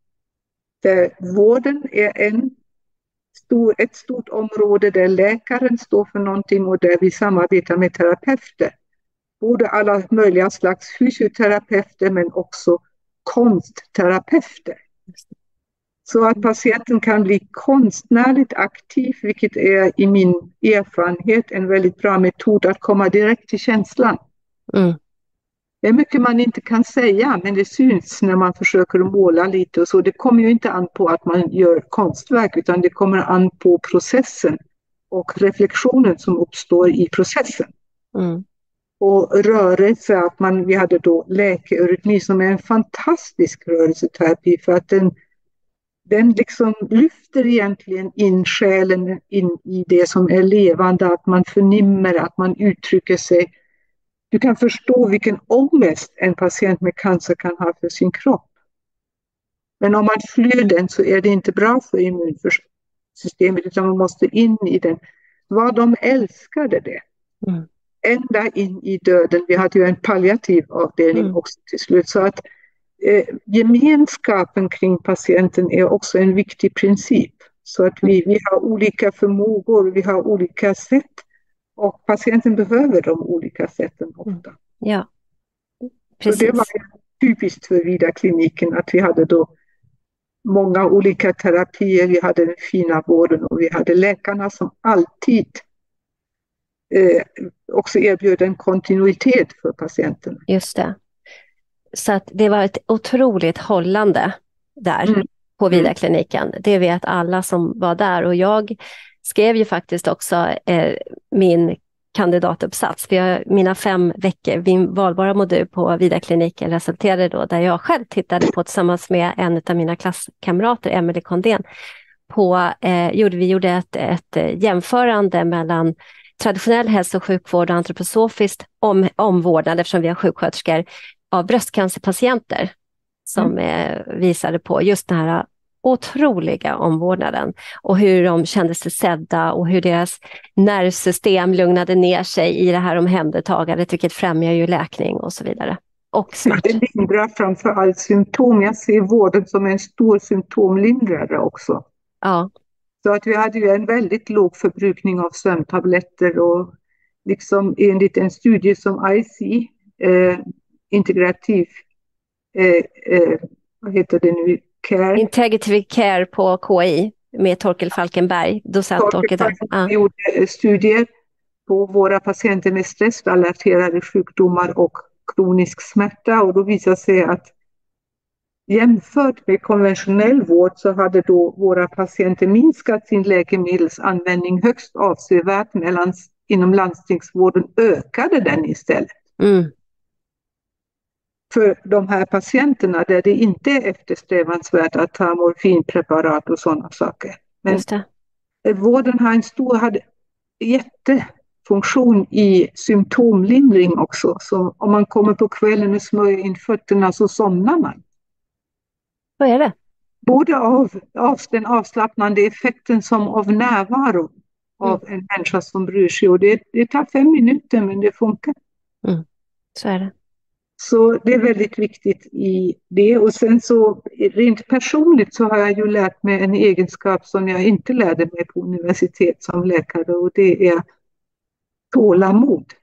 Där vården är en stor, ett stort område där läkaren står för någonting och där vi samarbetar med terapeuter. Både alla möjliga slags fysioterapeuter men också konstterapeuter. Så att patienten kan bli konstnärligt aktiv, vilket är i min erfarenhet en väldigt bra metod att komma direkt till känslan. Mm. Det är mycket man inte kan säga, men det syns när man försöker måla lite och så. Det kommer ju inte an på att man gör konstverk, utan det kommer an på processen och reflektionen som uppstår i processen. Mm. Och rörelse, att man, vi hade då läkeeurytmi som är en fantastisk rörelseterapi för att den, den liksom lyfter egentligen in själen in i det som är levande, att man förnimmer, att man uttrycker sig. Du kan förstå vilken ångest en patient med cancer kan ha för sin kropp. Men om man flyr den så är det inte bra för immunsystemet, utan man måste in i den. Vad de älskade det. Mm. Ända in i döden. Vi hade ju en palliativ avdelning Mm. också till slut. Så att eh, gemenskapen kring patienten är också en viktig princip. Så att vi, vi har olika förmågor, vi har olika sätt. Och patienten behöver de olika sätten ofta. Ja, precis. Så det var typiskt för Vida-kliniken att vi hade då många olika terapier. Vi hade den fina vården och vi hade läkarna som alltid eh, också erbjöd en kontinuitet för patienten. Just det. Så att det var ett otroligt hållande där Mm. på Vida-kliniken. Det vet alla som var där, och jag skrev ju faktiskt också eh, min kandidatuppsats. För jag, mina fem veckor, min valbara modul på Vida-kliniken resulterade då där jag själv tittade på tillsammans med en av mina klasskamrater, Emelie Kondén, på, eh, gjorde, vi gjorde ett, ett jämförande mellan traditionell hälso- och sjukvård och antroposofiskt om, omvårdnad, eftersom vi har sjuksköterskor, av bröstcancerpatienter som Mm. eh, visade på just den här otroliga omvårdnaden och hur de kände sig sedda och hur deras nervsystem lugnade ner sig i det här omhändertagandet, vilket främjar ju läkning och så vidare. Och smärta. Det lindrar framför allt symptom. Jag ser vården som en stor symptomlindrare också. Ja. Så att vi hade ju en väldigt låg förbrukning av sömntabletter och liksom enligt en studie som I C, eh, integrativ, eh, eh, vad heter det nu? Care. Integrative Care på K I med Torkel Falkenberg, docent Torkel Torkel där. Falkenberg Ja. gjorde studier på våra patienter med stressrelaterade sjukdomar och kronisk smärta, och då visade sig att jämfört med konventionell vård så hade då våra patienter minskat sin läkemedelsanvändning högst avsevärt, medan inom landstingsvården ökade den istället. Mm. för de här patienterna där det inte är eftersträvansvärt att ta morfinpreparat och sådana saker. Men Just det. vården har en stor, hade jättefunktion i symptomlindring också. Så om man kommer på kvällen och smörjer in fötterna så somnar man. Vad är det? Både av, av den avslappnande effekten som av närvaro av Mm. en människa som bryr sig. Och det, det tar fem minuter men det funkar. Mm. Så är det. Så det är väldigt viktigt i det. Och sen så rent personligt så har jag ju lärt mig en egenskap som jag inte lärde mig på universitet som läkare, och det är tålamod.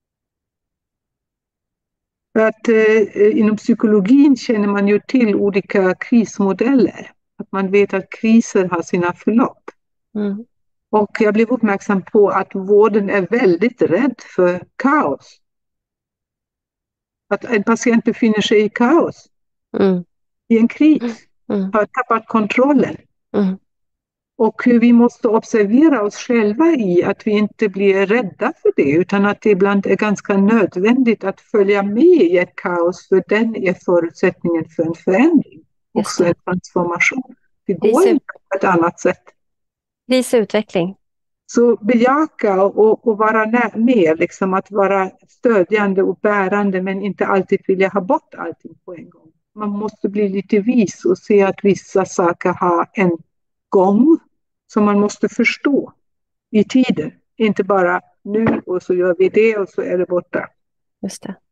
För att eh, inom psykologin känner man ju till olika krismodeller. Att man vet att kriser har sina förlopp. Mm. Och jag blev uppmärksam på att vården är väldigt rädd för kaos. Att en patient befinner sig i kaos, Mm. i en kris, Mm. har tappat kontrollen. Mm. Och hur vi måste observera oss själva i att vi inte blir rädda för det, utan att det ibland är ganska nödvändigt att följa med i ett kaos, för den är förutsättningen för en förändring, också en transformation. Det går inte på ett annat sätt. Visa utveckling. Så bejaka och, och vara med, liksom att vara stödjande och bärande, men inte alltid vilja ha bort allting på en gång. Man måste bli lite vis och se att vissa saker har en gång som man måste förstå i tiden. Inte bara nu och så gör vi det och så är det borta. Just det.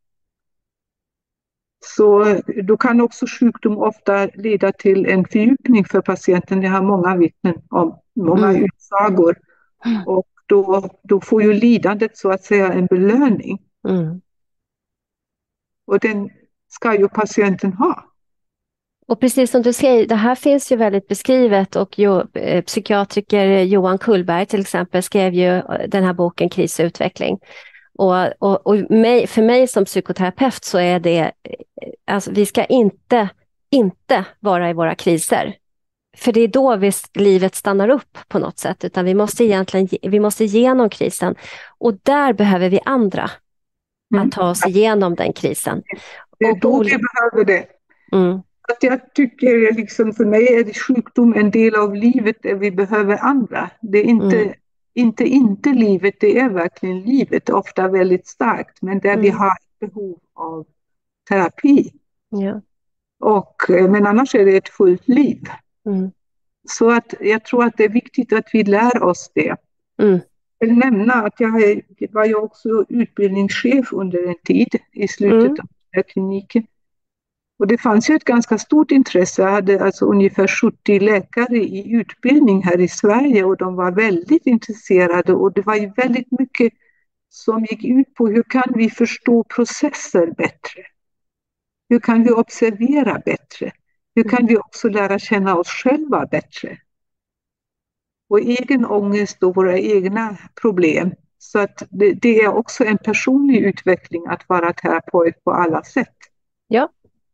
Så då kan också sjukdom ofta leda till en fördjupning för patienten. Det har många vittnen om, många Mm. utsagor. Mm. Och då, då får ju lidandet så att säga en belöning. Mm. Och den ska ju patienten ha. Och precis som du säger, det här finns ju väldigt beskrivet, och jo, eh, psykiatriker Johan Kullberg till exempel skrev ju den här boken Kris och utveckling. Och, och, och mig, för mig som psykoterapeut så är det, eh, alltså vi ska inte, inte vara i våra kriser. För det är då vi, livet stannar upp på något sätt, utan vi måste egentligen vi måste igenom krisen. Och där behöver vi andra Mm. att ta oss igenom den krisen. Det är Och då på... vi behöver det. Mm. Att jag tycker, liksom, för mig är det sjukdom en del av livet där vi behöver andra. Det är inte, Mm. inte, inte livet, det är verkligen livet, ofta väldigt starkt, men där Mm. vi har behov av terapi. Ja. Och, men annars är det ett fullt liv. Mm. Så att jag tror att det är viktigt att vi lär oss det. Mm. Jag vill nämna att jag var ju också utbildningschef under en tid i slutet Mm. av den här kliniken. Och det fanns ju ett ganska stort intresse. Jag hade alltså ungefär sjuttio läkare i utbildning här i Sverige, och de var väldigt intresserade, och det var ju väldigt mycket som gick ut på hur kan vi förstå processer bättre? Hur kan vi observera bättre? Hur kan vi också lära känna oss själva bättre? Och egen ångest och våra egna problem. Så att det, det är också en personlig utveckling att vara terapeut på alla sätt. Ja.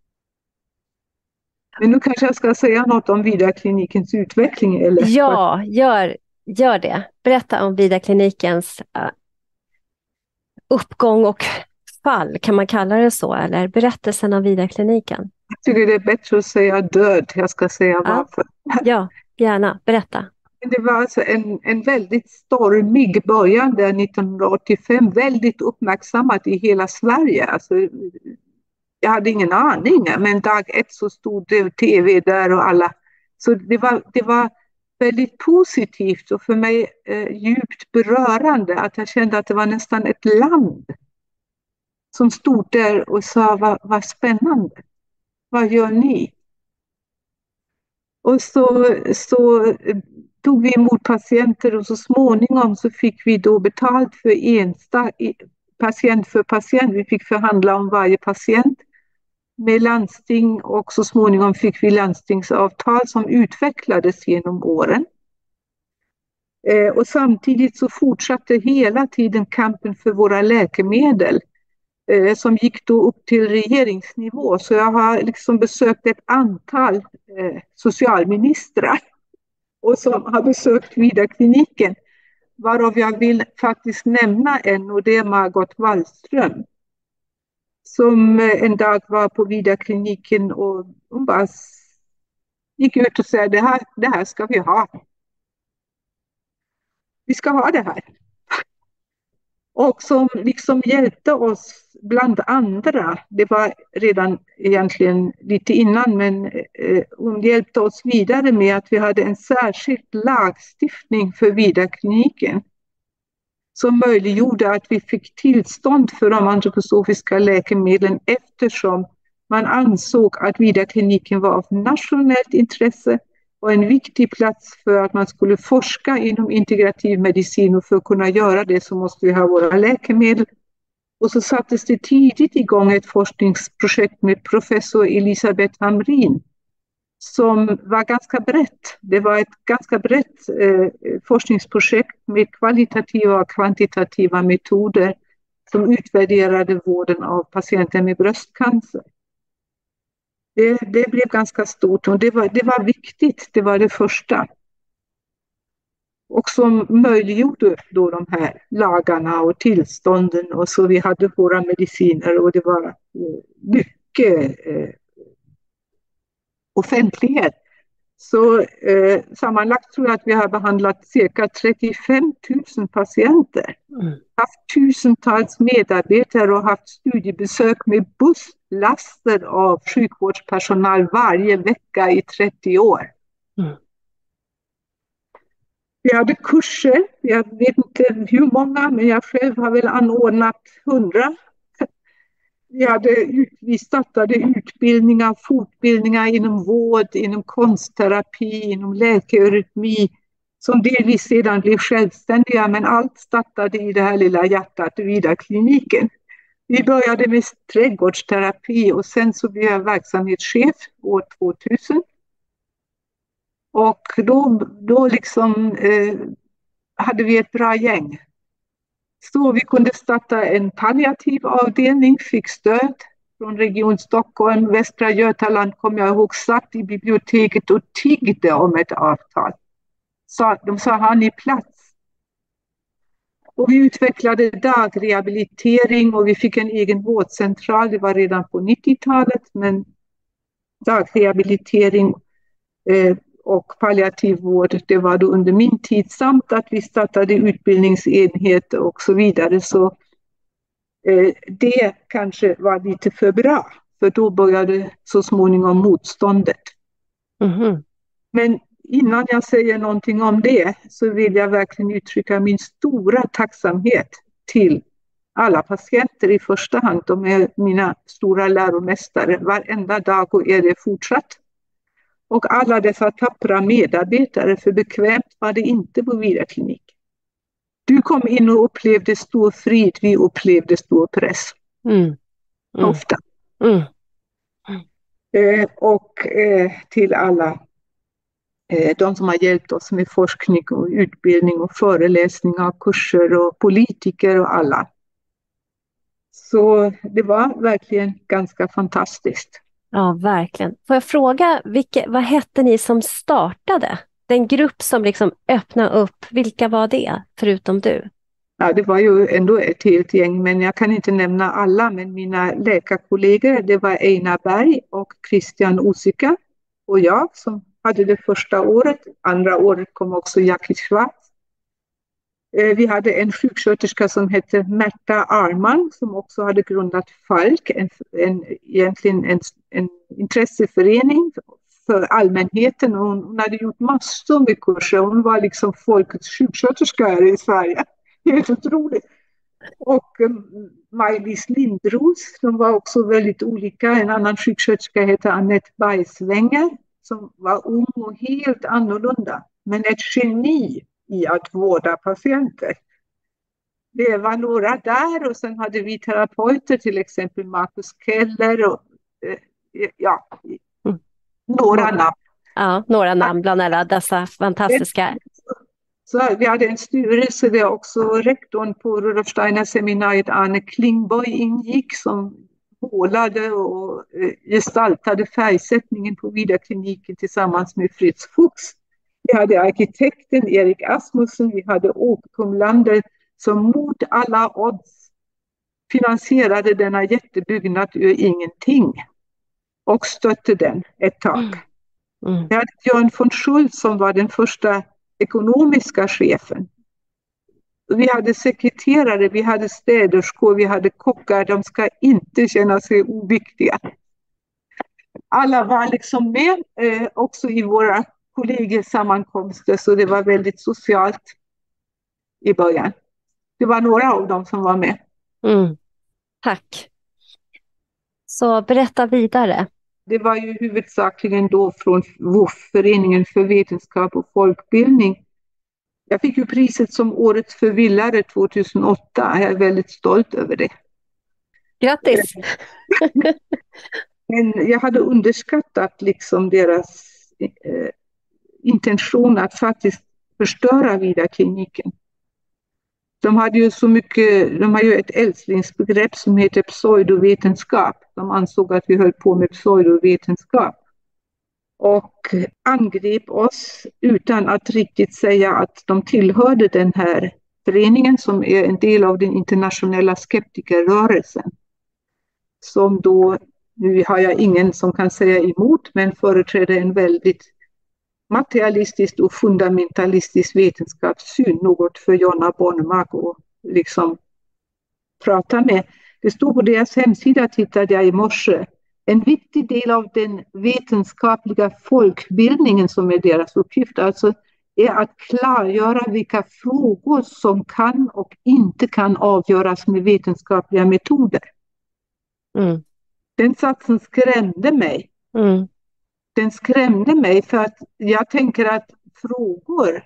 Men nu kanske jag ska säga något om Vida-klinikens utveckling. Eller? Ja, gör, gör det. Berätta om Vida-klinikens uh, uppgång och fall, kan man kalla det så? Eller berättelsen om Vida-kliniken? Jag tycker det är bättre att säga död. Jag ska säga ja. varför. Ja, gärna. Berätta. Det var alltså en, en väldigt stormig början där nittonhundraåttiofem, väldigt uppmärksammat i hela Sverige. Alltså, jag hade ingen aning, men dag ett så stod det tv där och alla. Så det var, det var väldigt positivt och för mig eh, djupt berörande att jag kände att det var nästan ett land som stod där och sa vad, vad spännande, vad gör ni? Och så, så tog vi emot patienter och så småningom så fick vi då betalt för ensta, patient för patient. Vi fick förhandla om varje patient med landsting och så småningom fick vi landstingsavtal som utvecklades genom åren. Eh, och samtidigt så fortsatte hela tiden kampen för våra läkemedel eh, som gick då upp till regeringsnivå. Så jag har liksom besökt ett antal eh, socialministrar och som har besökt Vida-kliniken, varav jag vill faktiskt nämna en, och det är Margot Wallström, som en dag var på Vidarkliniken och hon bara gick ut och sa det här, det här ska vi ha. Vi ska ha det här. Och som liksom hjälpte oss bland andra, det var redan egentligen lite innan, men eh, hon hjälpte oss vidare med att vi hade en särskild lagstiftning för Vidarkliniken som möjliggjorde att vi fick tillstånd för de antroposofiska läkemedlen eftersom man ansåg att Vidarkliniken var av nationellt intresse och en viktig plats för att man skulle forska inom integrativ medicin, och för att kunna göra det så måste vi ha våra läkemedel. Och så sattes det tidigt igång ett forskningsprojekt med professor Elisabeth Hamrin som var ganska brett. Det var ett ganska brett eh, forskningsprojekt med kvalitativa och kvantitativa metoder som utvärderade vården av patienter med bröstcancer. Det, det blev ganska stort och det var, det var viktigt, det var det första. Och som möjliggjorde då de här lagarna och tillstånden, och så vi hade våra mediciner och det var eh, mycket eh, offentlighet. Så eh, sammanlagt tror jag att vi har behandlat cirka trettiofem tusen patienter. Mm. Haft tusentals medarbetare och haft studiebesök med busslaster av sjukvårdspersonal varje vecka i trettio år. Mm. Vi hade kurser, jag vet inte hur många, men jag själv har väl anordnat hundra. Vi, hade, vi startade utbildningar, fortbildningar inom vård, inom konstterapi, inom läkerytmi, som delvis sedan blev självständiga, men allt startade i det här lilla hjärtat, Vidarkliniken. Vi började med trädgårdsterapi och sen så blev jag verksamhetschef år tvåtusen. Och då, då liksom eh, hade vi ett bra gäng. Så vi kunde starta en palliativ avdelning, fick stöd från Region Stockholm. Västra Götaland, kom jag ihåg, satt i biblioteket och tiggde om ett avtal. Så de sa, har ni plats? Och vi utvecklade dagrehabilitering och vi fick en egen vårdcentral. Det var redan på nittiotalet, men dagrehabilitering eh, och palliativ vård, det var då under min tid, samt att vi startade utbildningsenheter och så vidare. Så eh, det kanske var lite för bra, för då började så småningom motståndet. Mm-hmm. Men innan jag säger någonting om det så vill jag verkligen uttrycka min stora tacksamhet till alla patienter i första hand. De är mina stora läromästare varenda dag och är det fortsatt. Och alla dessa tappra medarbetare, för bekvämt var det inte på Vidarklinik. Du kom in och upplevde stor frid, vi upplevde stor press. Mm. Mm. Ofta. Mm. Mm. Eh, och eh, till alla eh, de som har hjälpt oss med forskning och utbildning och föreläsningar, kurser och politiker och alla. Så det var verkligen ganska fantastiskt. Ja, verkligen. Får jag fråga, vilka, vad hette ni som startade? Den grupp som liksom öppnade upp, vilka var det förutom du? Ja, det var ju ändå ett helt gäng, men jag kan inte nämna alla. Men mina läkarkollegor, det var Einar Berg och Christian Osika och jag som hade det första året. Andra året kom också Jackie Schwarz. Vi hade en sjuksköterska som hette Märta Arman som också hade grundat Falk, en, en, egentligen en, en intresseförening för allmänheten. Och hon, hon hade gjort massor med kurser. Hon var liksom folkets sjuksköterska här i Sverige. Helt otroligt. Och um, Maj-Lis Lindros, de var också väldigt olika. En annan sjuksköterska hette Annette Bergsvänger som var ung och helt annorlunda. Men ett geni i att vårda patienter. Det var några där och sen hade vi terapeuter, till exempel Marcus Keller och eh, ja, mm. några namn. Ja, några namn bland alla dessa fantastiska. Så vi hade en styrelse där också rektorn på Rudolf Steiner seminariet Arne Klingborg ingick som målade och eh, gestaltade färgsättningen på Vidarkliniken tillsammans med Fritz Fuchs. Vi hade arkitekten Erik Asmussen, vi hade Åke Kumlander som mot alla odds finansierade denna jättebyggnad ur ingenting och stötte den ett tag. Mm. Mm. Vi hade Björn von Schultz som var den första ekonomiska chefen. Vi hade sekreterare, vi hade städerskor, vi hade kockar. De ska inte känna sig oviktiga. Alla var liksom med eh, också i våra kollegiesammankomster, så det var väldigt socialt i början. Det var några av dem som var med. Mm. Tack. Så berätta vidare. Det var ju huvudsakligen då från W O F, Föreningen för vetenskap och folkbildning. Jag fick ju priset som årets förvillare tjugohundraåtta. Jag är väldigt stolt över det. Grattis! Men jag hade underskattat liksom deras eh, intention att faktiskt förstöra Vidarkliniken. De hade ju så mycket, de har ju ett älsklingsbegrepp som heter pseudovetenskap. De ansåg att vi höll på med pseudovetenskap och angrep oss utan att riktigt säga att de tillhörde den här föreningen som är en del av den internationella skeptikerrörelsen. Som då, nu har jag ingen som kan säga emot, men företräder en väldigt materialistisk och fundamentalistisk vetenskapssyn, något för Jonna Bornemark att liksom prata med. Det stod på deras hemsida, tittade jag i morse. En viktig del av den vetenskapliga folkbildningen som är deras uppgift, alltså är att klargöra vilka frågor som kan och inte kan avgöras med vetenskapliga metoder. Mm. Den satsen skrämde mig. Mm. Den skrämde mig för att jag tänker att frågor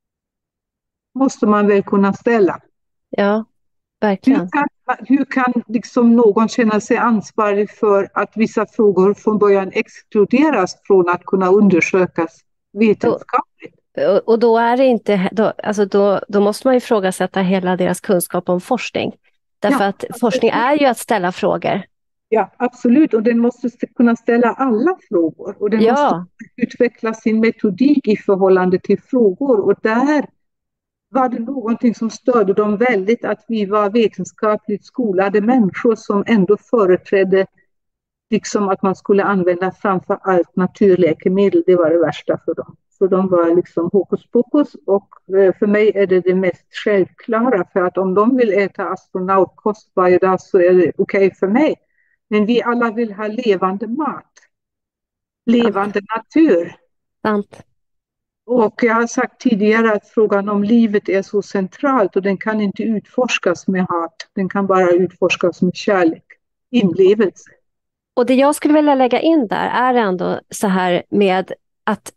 måste man väl kunna ställa. Ja, verkligen. Hur kan, hur kan liksom någon känna sig ansvarig för att vissa frågor från början exkluderas från att kunna undersökas vetenskapligt? Och, och då är det inte, då, alltså då, då måste man ju ifrågasätta hela deras kunskap om forskning. Därför Ja, att forskning är ju att ställa frågor. Ja, absolut. Och den måste kunna ställa alla frågor. Och den Ja. måste utveckla sin metodik i förhållande till frågor. Och där var det någonting som störde dem väldigt, att vi var vetenskapligt skolade människor som ändå företrädde liksom att man skulle använda framför allt naturläkemedel. Det var det värsta för dem. Så de var liksom hokus pokus, och för mig är det det mest självklara, för att om de vill äta astronautkost varje dag så är det okej för mig. Men vi alla vill ha levande mat, levande ja. natur. Sant. Och jag har sagt tidigare att frågan om livet är så centralt, och den kan inte utforskas med hat. Den kan bara utforskas med kärlek, inlevelse. Och det jag skulle vilja lägga in där är ändå så här med att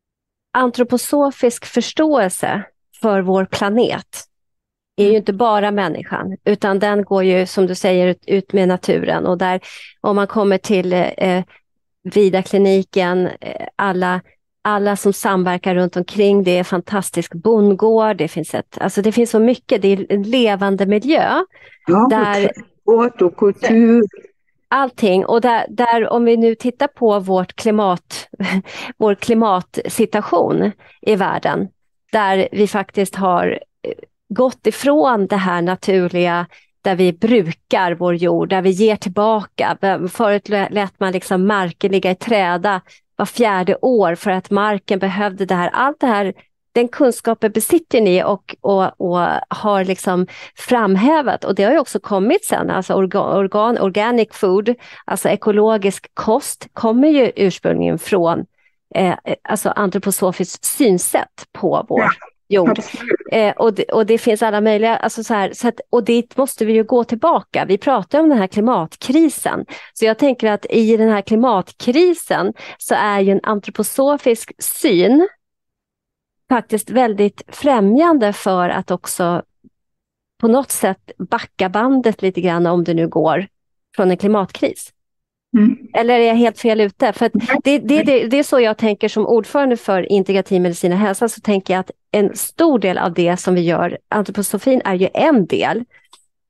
antroposofisk förståelse för vår planet är ju inte bara människan, utan den går ju, som du säger, ut, ut med naturen. Och där, om man kommer till eh, Vidarkliniken, eh, alla, alla som samverkar runt omkring, det är fantastisk bondgård, det finns ett, alltså det finns så mycket, det är en levande miljö. Ja, där, och, och kultur. Allting, och där, där om vi nu tittar på vårt klimat, vår klimatsituation i världen, där vi faktiskt har gått ifrån det här naturliga, där vi brukar vår jord, där vi ger tillbaka. Förut lät man liksom marken ligga i träda var fjärde år för att marken behövde det här. Allt det här, den kunskapen besitter ni och, och, och har liksom framhävat, och det har ju också kommit sen, alltså organ, organ, organic food, alltså ekologisk kost, kommer ju ursprungligen från eh, alltså antroposofiskt synsätt på vår jord. Eh, och, det, och det finns alla möjliga, alltså så här, så att, och dit måste vi ju gå tillbaka. Vi pratar om den här klimatkrisen. Så jag tänker att i den här klimatkrisen så är ju en antroposofisk syn faktiskt väldigt främjande för att också på något sätt backa bandet lite grann, om det nu går, från en klimatkris. Mm. Eller är jag helt fel ute? För att det, det, det, det är så jag tänker som ordförande för integrativ medicin och hälsa, så tänker jag att en stor del av det som vi gör, antroposofin är ju en del,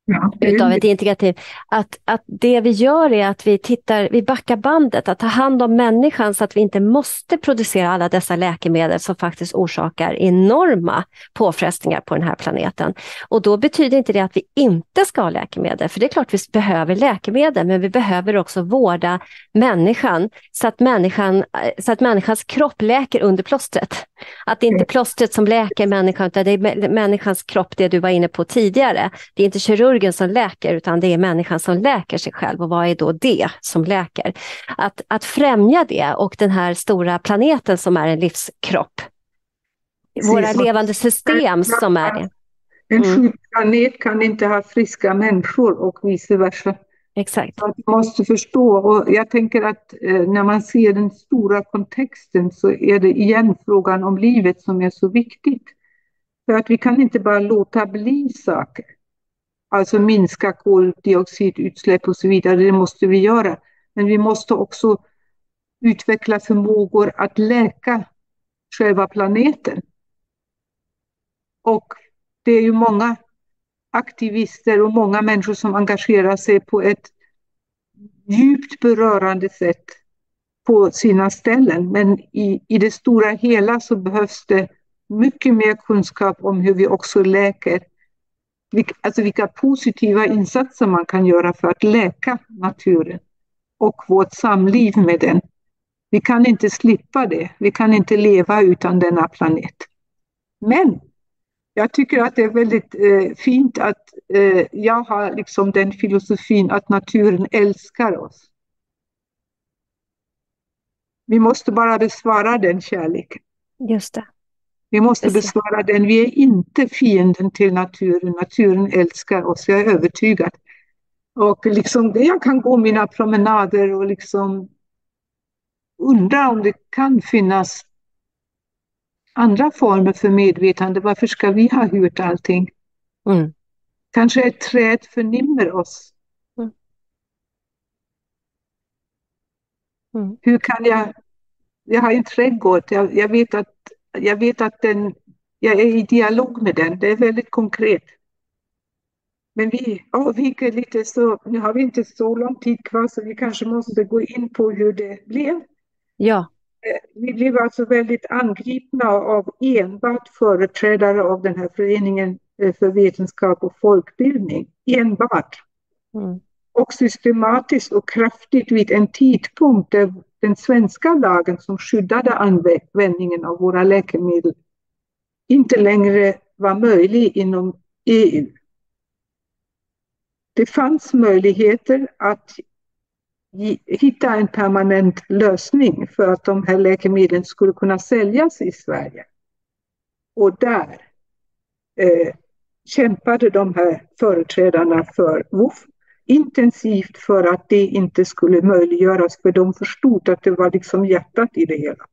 Ja, det utav är, ett integrativ. Att, att det vi gör är att vi tittar, vi backar bandet, att ta hand om människan så att vi inte måste producera alla dessa läkemedel som faktiskt orsakar enorma påfrestningar på den här planeten. Och då betyder inte det att vi inte ska ha läkemedel, för det är klart vi behöver läkemedel, men vi behöver också vårda människan så att, människan, så att människans kropp läker under plåstret. Att det inte är plåstret som läker människan, utan det är människans kropp, det du var inne på tidigare. Det är inte kirurgen som läker, utan det är människan som läker sig själv. Och vad är då det som läker? Att, att främja det och den här stora planeten som är en livskropp. Våra precis. levande system som är det. En Mm. sjuk planet kan inte ha friska människor och vice versa. Exakt. Man måste förstå, och jag tänker att eh, när man ser den stora kontexten så är det igen frågan om livet som är så viktigt. För att vi kan inte bara låta bli saker. Alltså minska koldioxidutsläpp och så vidare, det måste vi göra. Men vi måste också utveckla förmågor att läka själva planeten. Och det är ju många aktivister och många människor som engagerar sig på ett djupt berörande sätt på sina ställen. Men i, i det stora hela så behövs det mycket mer kunskap om hur vi också läker. Alltså vilka positiva insatser man kan göra för att läka naturen och vårt samliv med den. Vi kan inte slippa det. Vi kan inte leva utan denna planet. Men jag tycker att det är väldigt eh, fint att eh, jag har liksom den filosofin att naturen älskar oss. Vi måste bara besvara den kärleken. Just det. Vi måste Precis. besvara den. Vi är inte fienden till naturen. Naturen älskar oss, jag är övertygad. Och liksom, jag kan gå mina promenader och liksom undra om det kan finnas andra former för medvetande. Varför ska vi ha hört allting? Mm. Kanske ett träd förnimmer oss. Mm. Mm. Hur kan jag... Jag har en trädgård. Jag, jag, vet att, jag vet att den... Jag är i dialog med den. Det är väldigt konkret. Men vi avviker lite, så nu har vi inte så lång tid kvar, så vi kanske måste gå in på hur det blev. Ja. Vi blev alltså väldigt angripna av enbart företrädare av den här föreningen för vetenskap och folkbildning. Enbart. Mm. Och systematiskt och kraftigt vid en tidpunkt där den svenska lagen som skyddade användningen av våra läkemedel inte längre var möjlig inom E U. Det fanns möjligheter att hitta en permanent lösning för att de här läkemedlen skulle kunna säljas i Sverige. Och där eh, kämpade de här företrädarna för W O F intensivt för att det inte skulle möjliggöras, för de förstod att det var liksom hjärtat i det hela.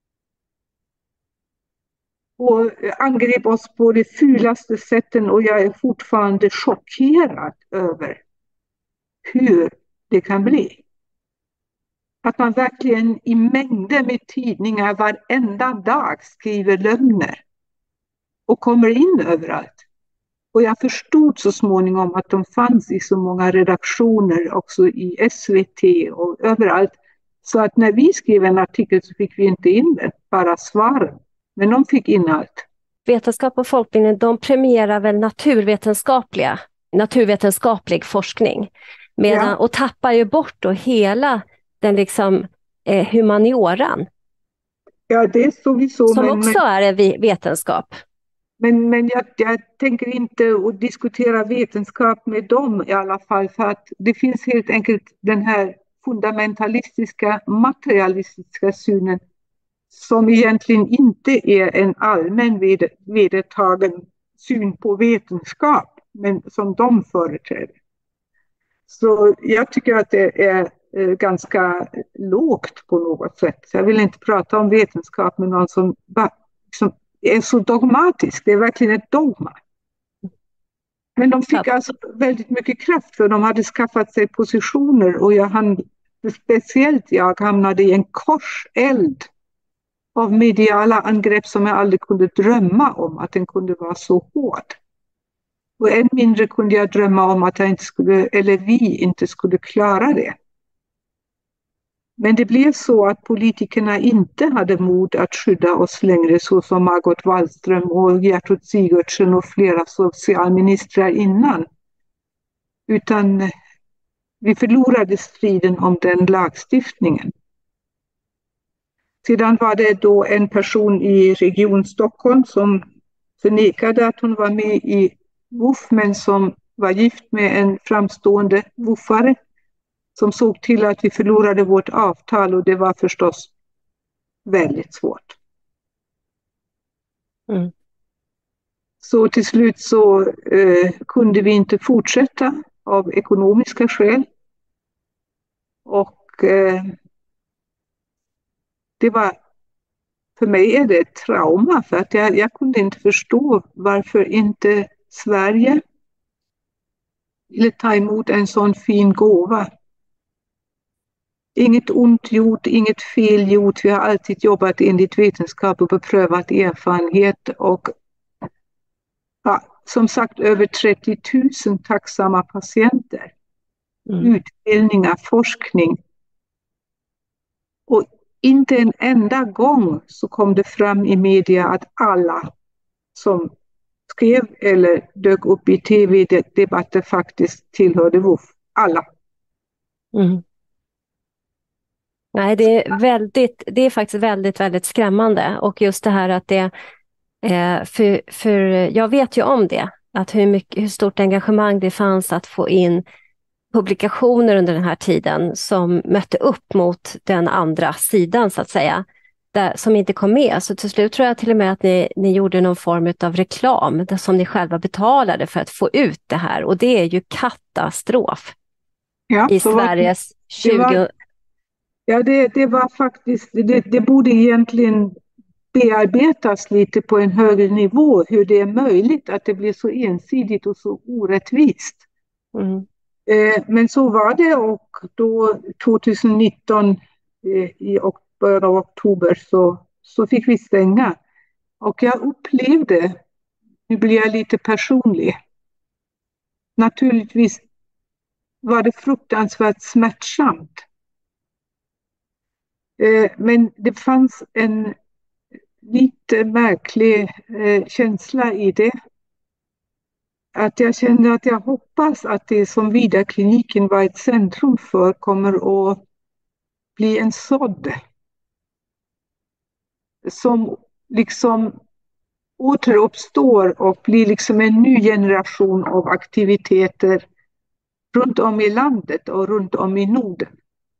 Och angrep oss på de fulaste sätten, och jag är fortfarande chockerad över hur det kan bli. Att man verkligen i mängder med tidningar varenda dag skriver lögner och kommer in överallt. Och jag förstod så småningom att de fanns i så många redaktioner, också i S V T och överallt. Så att när vi skrev en artikel så fick vi inte in den, bara svaren. Men de fick in allt. Vetenskap och folkbildning, de premierar väl naturvetenskapliga, naturvetenskaplig forskning. Medan, Ja. Och tappar ju bort då hela den liksom eh, humanioran. Ja, det är sowieso. Som men, också är en vi- vetenskap. Men, men jag, jag tänker inte att diskutera vetenskap med dem i alla fall, för att det finns helt enkelt den här fundamentalistiska, materialistiska synen som egentligen inte är en allmän ved, vedertagen syn på vetenskap, men som de företräder. Så jag tycker att det är eh, ganska lågt på något sätt. Så jag vill inte prata om vetenskap med någon som, som är så dogmatisk. Det är verkligen ett dogma. Men de fick Ja. alltså väldigt mycket kraft, för de hade skaffat sig positioner, och jag hann, speciellt jag hamnade i en korseld av mediala angrepp som jag aldrig kunde drömma om att den kunde vara så hård. Och än mindre kunde jag drömma om att jag inte skulle, eller vi inte skulle klara det. Men det blev så att politikerna inte hade mod att skydda oss längre, så som Margot Wallström och Gertrud Sigurdsen och flera socialministrar innan. Utan vi förlorade striden om den lagstiftningen. Sedan var det då en person i Region Stockholm som förnekade att hon var med i W O F, men som var gift med en framstående woofare som såg till att vi förlorade vårt avtal, och det var förstås väldigt svårt. Mm. Så till slut så eh, kunde vi inte fortsätta av ekonomiska skäl. Och eh, det var, för mig är det ett trauma, för att jag, jag kunde inte förstå varför inte Sverige ville ta emot en sån fin gåva. Inget ont gjort, inget fel gjort. Vi har alltid jobbat enligt vetenskap och beprövat erfarenhet. Och ja, som sagt, över trettio tusen tacksamma patienter. Mm. Utbildningar, forskning. Och inte en enda gång så kom det fram i media att alla som skrev eller dök upp i tv-debatter faktiskt tillhörde W O F. Alla. Mm. Nej, det är, väldigt, det är faktiskt väldigt, väldigt skrämmande. Och just det här att det, eh, för, för jag vet ju om det, att hur, mycket, hur stort engagemang det fanns att få in publikationer under den här tiden som mötte upp mot den andra sidan så att säga, där, som inte kom med. Så till slut tror jag till och med att ni, ni gjorde någon form av reklam där, som ni själva betalade för att få ut det här. Och det är ju katastrof ja, i Sveriges tjugo... Det var, ja, det, det var faktiskt, det, det borde egentligen bearbetas lite på en högre nivå, hur det är möjligt att det blir så ensidigt och så orättvist. Mm. Eh, men så var det, och då tjugonitton eh, i början av oktober så, så fick vi stänga. Och jag upplevde, nu blir jag lite personlig, naturligtvis var det fruktansvärt smärtsamt. Eh, men det fanns en lite märklig eh, känsla i det. Att jag kände att jag hoppas att det som Vidarkliniken var ett centrum för kommer att bli en sådd som liksom återuppstår och blir liksom en ny generation av aktiviteter runt om i landet och runt om i Norden.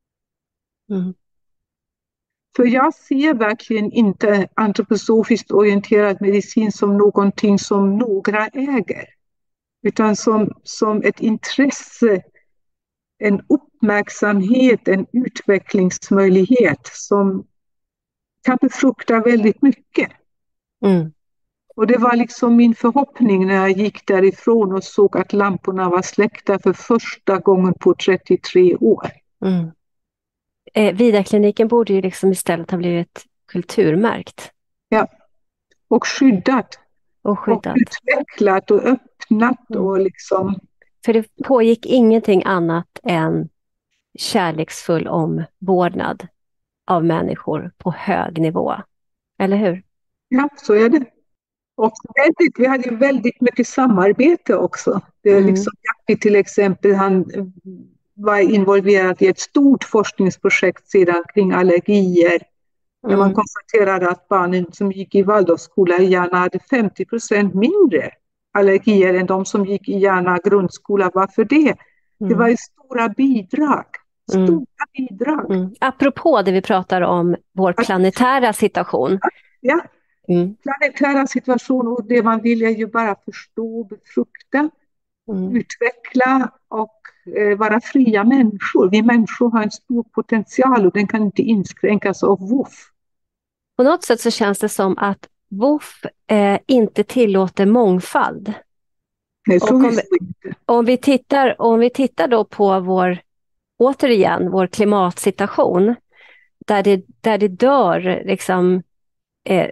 Mm. För jag ser verkligen inte antroposofiskt orienterad medicin som någonting som några äger, utan som, som ett intresse, en uppmärksamhet, en utvecklingsmöjlighet som kan befrukta väldigt mycket. Mm. Och det var liksom min förhoppning när jag gick därifrån och såg att lamporna var släckta för första gången på trettiotre år. Mm. Eh, Vidarkliniken borde ju liksom istället ha blivit kulturmärkt. Ja, och skyddat. Och skyddat. Och utvecklat och öppnat. Mm. Och liksom... För det pågick ingenting annat än kärleksfull omvårdnad av människor på hög nivå. Eller hur? Ja, så är det. Och väldigt, vi hade väldigt mycket samarbete också. Det är Mm. liksom, Jackie till exempel, han var involverad i ett stort forskningsprojekt sedan kring allergier. Mm. Där man konstaterade att barnen som gick i Waldorfskola i Järna hade femtio procent mindre allergier än de som gick i Järna grundskola. Varför det? Mm. Det var ju stora bidrag. Stora mm. bidrag. Mm. Apropå det vi pratar om, vår planetära situation. Ja, mm. planetära situation, och det man vill är ju bara förstå, befrukta, mm. utveckla och eh, vara fria människor. Vi människor har en stor potential och den kan inte inskränkas av W O F. På något sätt så känns det som att W O F eh, inte tillåter mångfald. Nej, så om, om, vi tittar, om vi tittar då på vår, återigen, vår klimatsituation, där det, där det dör liksom, eh,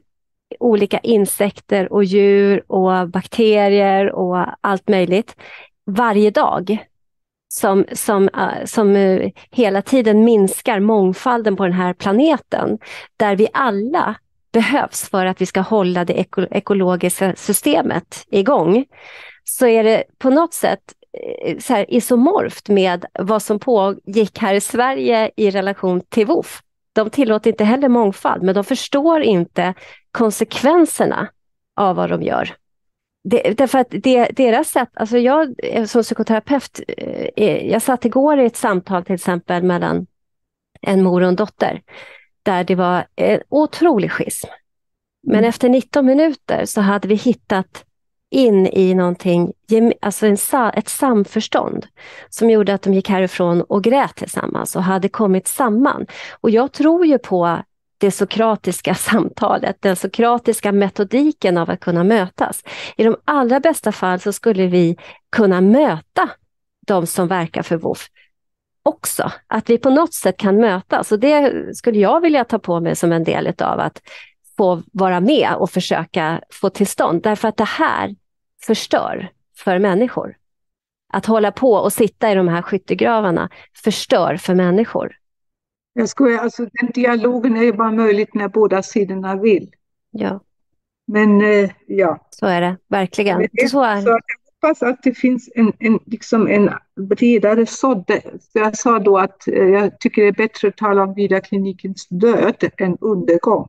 olika insekter och djur och bakterier och allt möjligt varje dag. Som, som, uh, som uh, hela tiden minskar mångfalden på den här planeten. Där vi alla behövs för att vi ska hålla det eko- ekologiska systemet igång. Så är det på något sätt uh, så här isomorft med vad som pågick här i Sverige i relation till W O F. De tillåter inte heller mångfald, men de förstår inte konsekvenserna av vad de gör. Det, därför att det, deras sätt, alltså jag som psykoterapeut, eh, jag satt igår i ett samtal till exempel mellan en mor och en dotter, där det var en otrolig schism. Men mm. efter nitton minuter så hade vi hittat in i någonting, alltså en, ett samförstånd som gjorde att de gick härifrån och grät tillsammans och hade kommit samman. Och jag tror ju på det sokratiska samtalet, den sokratiska metodiken av att kunna mötas. I de allra bästa fall så skulle vi kunna möta de som verkar för W O F också. Att vi på något sätt kan mötas, och det skulle jag vilja ta på mig som en del av att få vara med och försöka få till stånd. Därför att det här förstör för människor. Att hålla på och sitta i de här skyttegravarna förstör för människor. Jag skulle, alltså, den dialogen är ju bara möjligt när båda sidorna vill. Ja. Men eh, ja. Så är det, verkligen. Det, så är... så jag hoppas att det finns en, en, liksom en bredare sådd. Jag sa då att eh, jag tycker det är bättre att tala om Vidarklinikens död än undergång.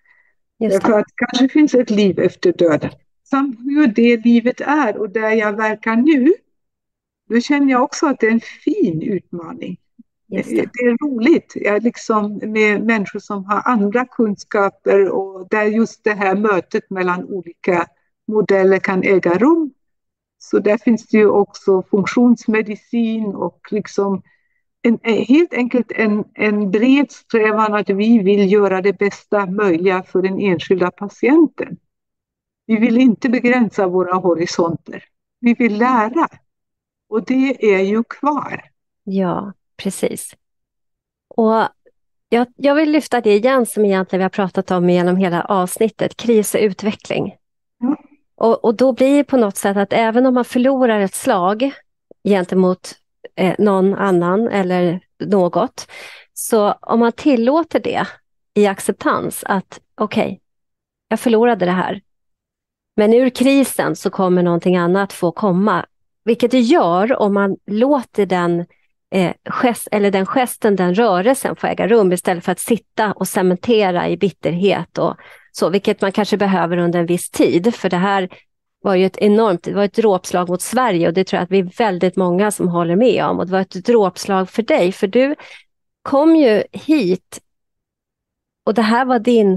För att det kanske finns ett liv efter döden. Samt hur det livet är och där jag verkar nu, då känner jag också att det är en fin utmaning. Det. det är roligt jag liksom med människor som har andra kunskaper och där just det här mötet mellan olika modeller kan äga rum. Så där finns det ju också funktionsmedicin och liksom en, helt enkelt en, en bred strävan att vi vill göra det bästa möjliga för den enskilda patienten. Vi vill inte begränsa våra horisonter. Vi vill lära. Och det är ju kvar. Ja, precis. Och jag, jag vill lyfta det igen som egentligen vi har pratat om genom hela avsnittet, kris och utveckling. Mm. Och, och då blir det på något sätt att även om man förlorar ett slag gentemot eh, någon annan eller något, så om man tillåter det i acceptans att okej, okay, jag förlorade det här. Men ur krisen så kommer någonting annat få komma. Vilket det gör om man låter den, eh, gest, eller den gesten, den rörelsen få äga rum istället för att sitta och cementera i bitterhet och så, vilket man kanske behöver under en viss tid. För det här var ju ett enormt, det var ett dråpslag mot Sverige och det tror jag att vi är väldigt många som håller med om. Och det var ett dråpslag för dig, för du kom ju hit och det här var din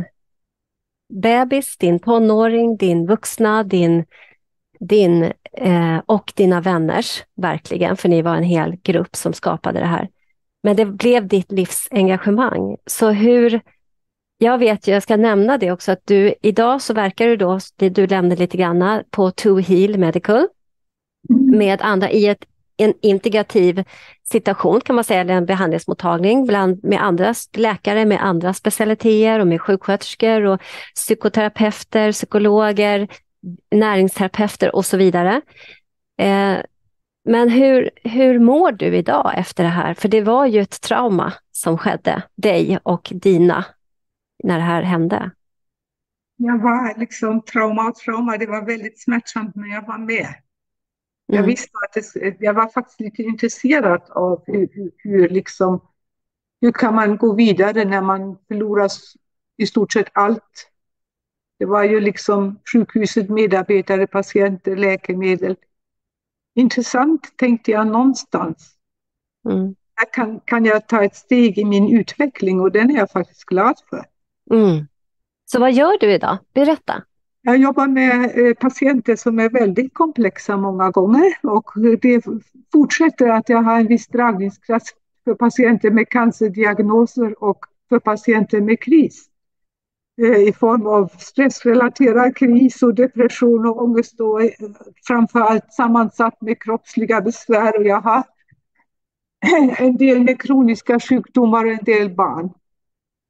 bebis, din tonåring, din vuxna, din, din eh, och dina vänners, verkligen, för ni var en hel grupp som skapade det här. Men det blev ditt livsengagemang. Så hur, jag vet ju, jag ska nämna det också, att du idag så verkar du då, du lämnade lite grann på To Heal Medical med andra i ett, en integrativ situation kan man säga, eller en behandlingsmottagning bland, med andra läkare med andra specialiteter och med sjuksköterskor och psykoterapeuter, psykologer, näringsterapeuter och så vidare. Eh, men hur, hur mår du idag efter det här? För det var ju ett trauma som skedde dig och dina när det här hände. Jag var liksom trauma och trauma, det var väldigt smärtsamt, men jag var med. Jag Mm. visste att det, jag var faktiskt lite intresserad av hur, hur, hur, liksom, hur kan man gå vidare när man förlorar i stort sett allt. Det var ju liksom sjukhuset, medarbetare, patienter, läkemedel. Intressant, tänkte jag någonstans. Mm. Här kan, kan jag ta ett steg i min utveckling och den är jag faktiskt glad för. Mm. Så vad gör du idag? Berätta. Jag jobbar med eh, patienter som är väldigt komplexa många gånger och det fortsätter att jag har en viss dragningskraft för patienter med cancerdiagnoser och för patienter med kris. Eh, I form av stressrelaterad kris och depression och ångest och eh, framförallt sammansatt med kroppsliga besvär, och jag har en del med kroniska sjukdomar och en del barn.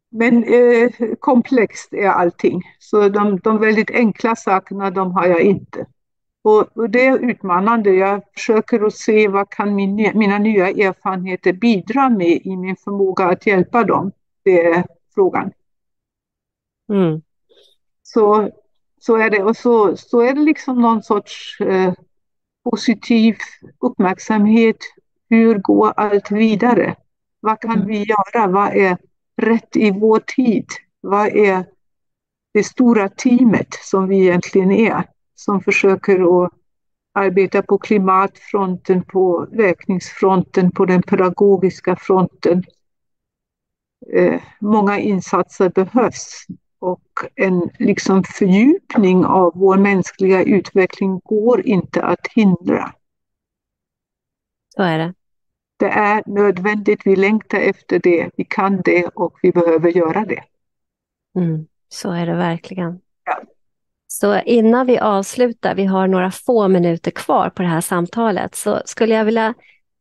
Men eh, komplext är allting. Så de, de väldigt enkla sakerna, de har jag inte. Och, och det är utmanande. Jag försöker att se vad kan min, mina nya erfarenheter bidra med i min förmåga att hjälpa dem. Det är frågan. Mm. Så, så är det. Och så, så är det liksom någon sorts eh, positiv uppmärksamhet. Hur går allt vidare? Vad kan Mm. vi göra? Vad är rätt i vår tid? Vad är det stora teamet som vi egentligen är? Som försöker att arbeta på klimatfronten, på läkningsfronten, på den pedagogiska fronten. Eh, många insatser behövs. Och en liksom fördjupning av vår mänskliga utveckling går inte att hindra. Så är det. Det är nödvändigt, vi längtar efter det, vi kan det och vi behöver göra det. Mm. Så är det verkligen. Ja. Så innan vi avslutar, vi har några få minuter kvar på det här samtalet, så skulle jag vilja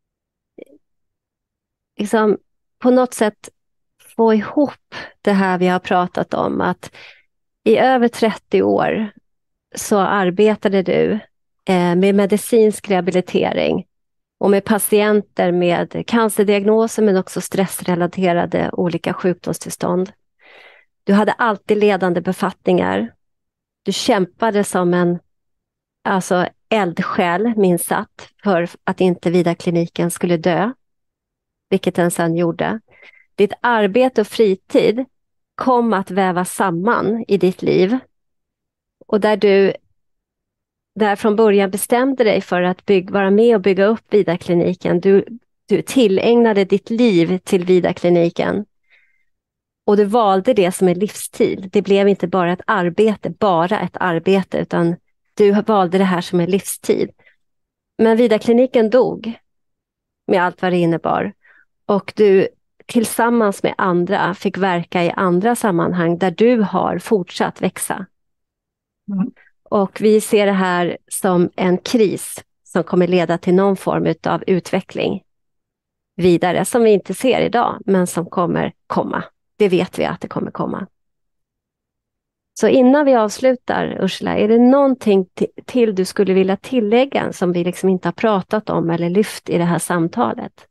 liksom, på något sätt få ihop det här vi har pratat om. Att i över trettio år så arbetade du eh, med medicinsk rehabilitering och med patienter med cancerdiagnoser men också stressrelaterade olika sjukdomstillstånd. Du hade alltid ledande befattningar. Du kämpade som en alltså eldsjäl, minst sagt, för att inte Vida-kliniken skulle dö, vilket den sedan gjorde. Ditt arbete och fritid kom att vävas samman i ditt liv, och där du där från början bestämde dig för att bygg, vara med och bygga upp Vida-kliniken. Du, du tillägnade ditt liv till Vida-kliniken. Och du valde det som en livsstil. Det blev inte bara ett arbete, bara ett arbete, utan du valde det här som en livstid. Men Vida-kliniken dog med allt vad det innebar. Och du tillsammans med andra fick verka i andra sammanhang där du har fortsatt växa. Mm. Och vi ser det här som en kris som kommer leda till någon form av utveckling vidare, som vi inte ser idag, men som kommer komma. Det vet vi att det kommer komma. Så innan vi avslutar, Ursula, är det någonting t- till du skulle vilja tillägga som vi liksom inte har pratat om eller lyft i det här samtalet?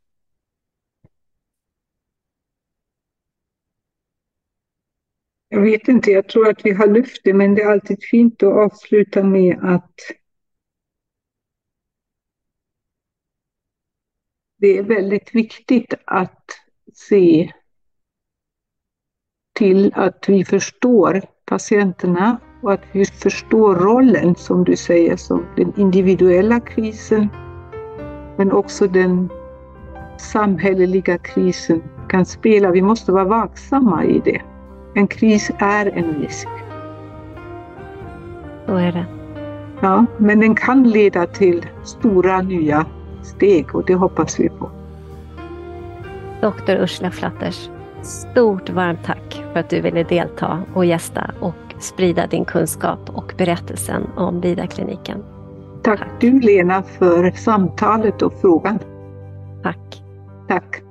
Jag vet inte, jag tror att vi har lyft det, men det är alltid fint att avsluta med att det är väldigt viktigt att se till att vi förstår patienterna och att vi förstår rollen, som du säger, som den individuella krisen, men också den samhälleliga krisen kan spela. Vi måste vara vaksamma i det. En kris är en risk. Så är det. Ja, men den kan leda till stora nya steg och det hoppas vi på. doktor Ursula Flatters, stort varmt tack för att du ville delta och gästa och sprida din kunskap och berättelsen om Vida-kliniken. Tack, tack du Lena för samtalet och frågan. Tack. Tack.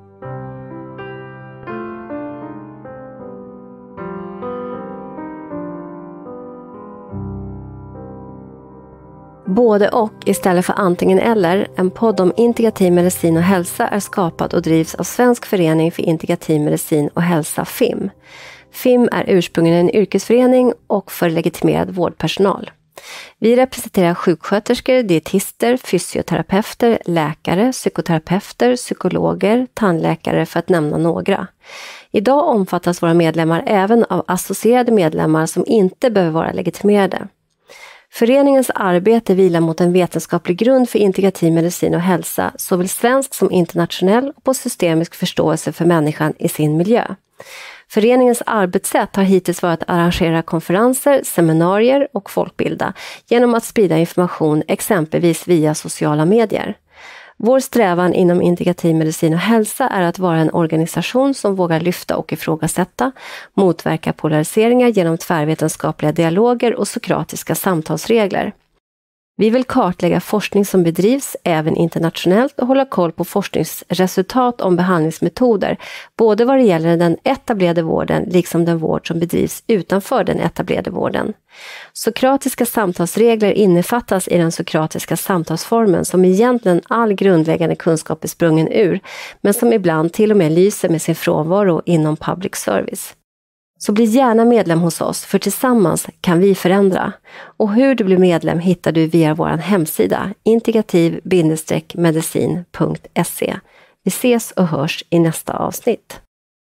Både och istället för antingen eller, en podd om integrativ medicin och hälsa är skapad och drivs av Svensk förening för integrativ medicin och hälsa, F I M. F I M är ursprungligen en yrkesförening och för legitimerad vårdpersonal. Vi representerar sjuksköterskor, dietister, fysioterapeuter, läkare, psykoterapeuter, psykologer, tandläkare för att nämna några. Idag omfattas våra medlemmar även av associerade medlemmar som inte behöver vara legitimerade. Föreningens arbete vilar mot en vetenskaplig grund för integrativ medicin och hälsa, såväl svensk som internationell, och på systemisk förståelse för människan i sin miljö. Föreningens arbetssätt har hittills varit att arrangera konferenser, seminarier och folkbilda genom att sprida information exempelvis via sociala medier. Vår strävan inom integrativ medicin och hälsa är att vara en organisation som vågar lyfta och ifrågasätta, motverka polariseringar genom tvärvetenskapliga dialoger och sokratiska samtalsregler. Vi vill kartlägga forskning som bedrivs även internationellt och hålla koll på forskningsresultat om behandlingsmetoder, både vad det gäller den etablerade vården liksom den vård som bedrivs utanför den etablerade vården. Sokratiska samtalsregler innefattas i den sokratiska samtalsformen som egentligen all grundläggande kunskap är sprungen ur, men som ibland till och med lyser med sin frånvaro inom public service. Så bli gärna medlem hos oss, för tillsammans kan vi förändra. Och hur du blir medlem hittar du via vår hemsida integrativ medicin punkt se. Vi ses och hörs i nästa avsnitt.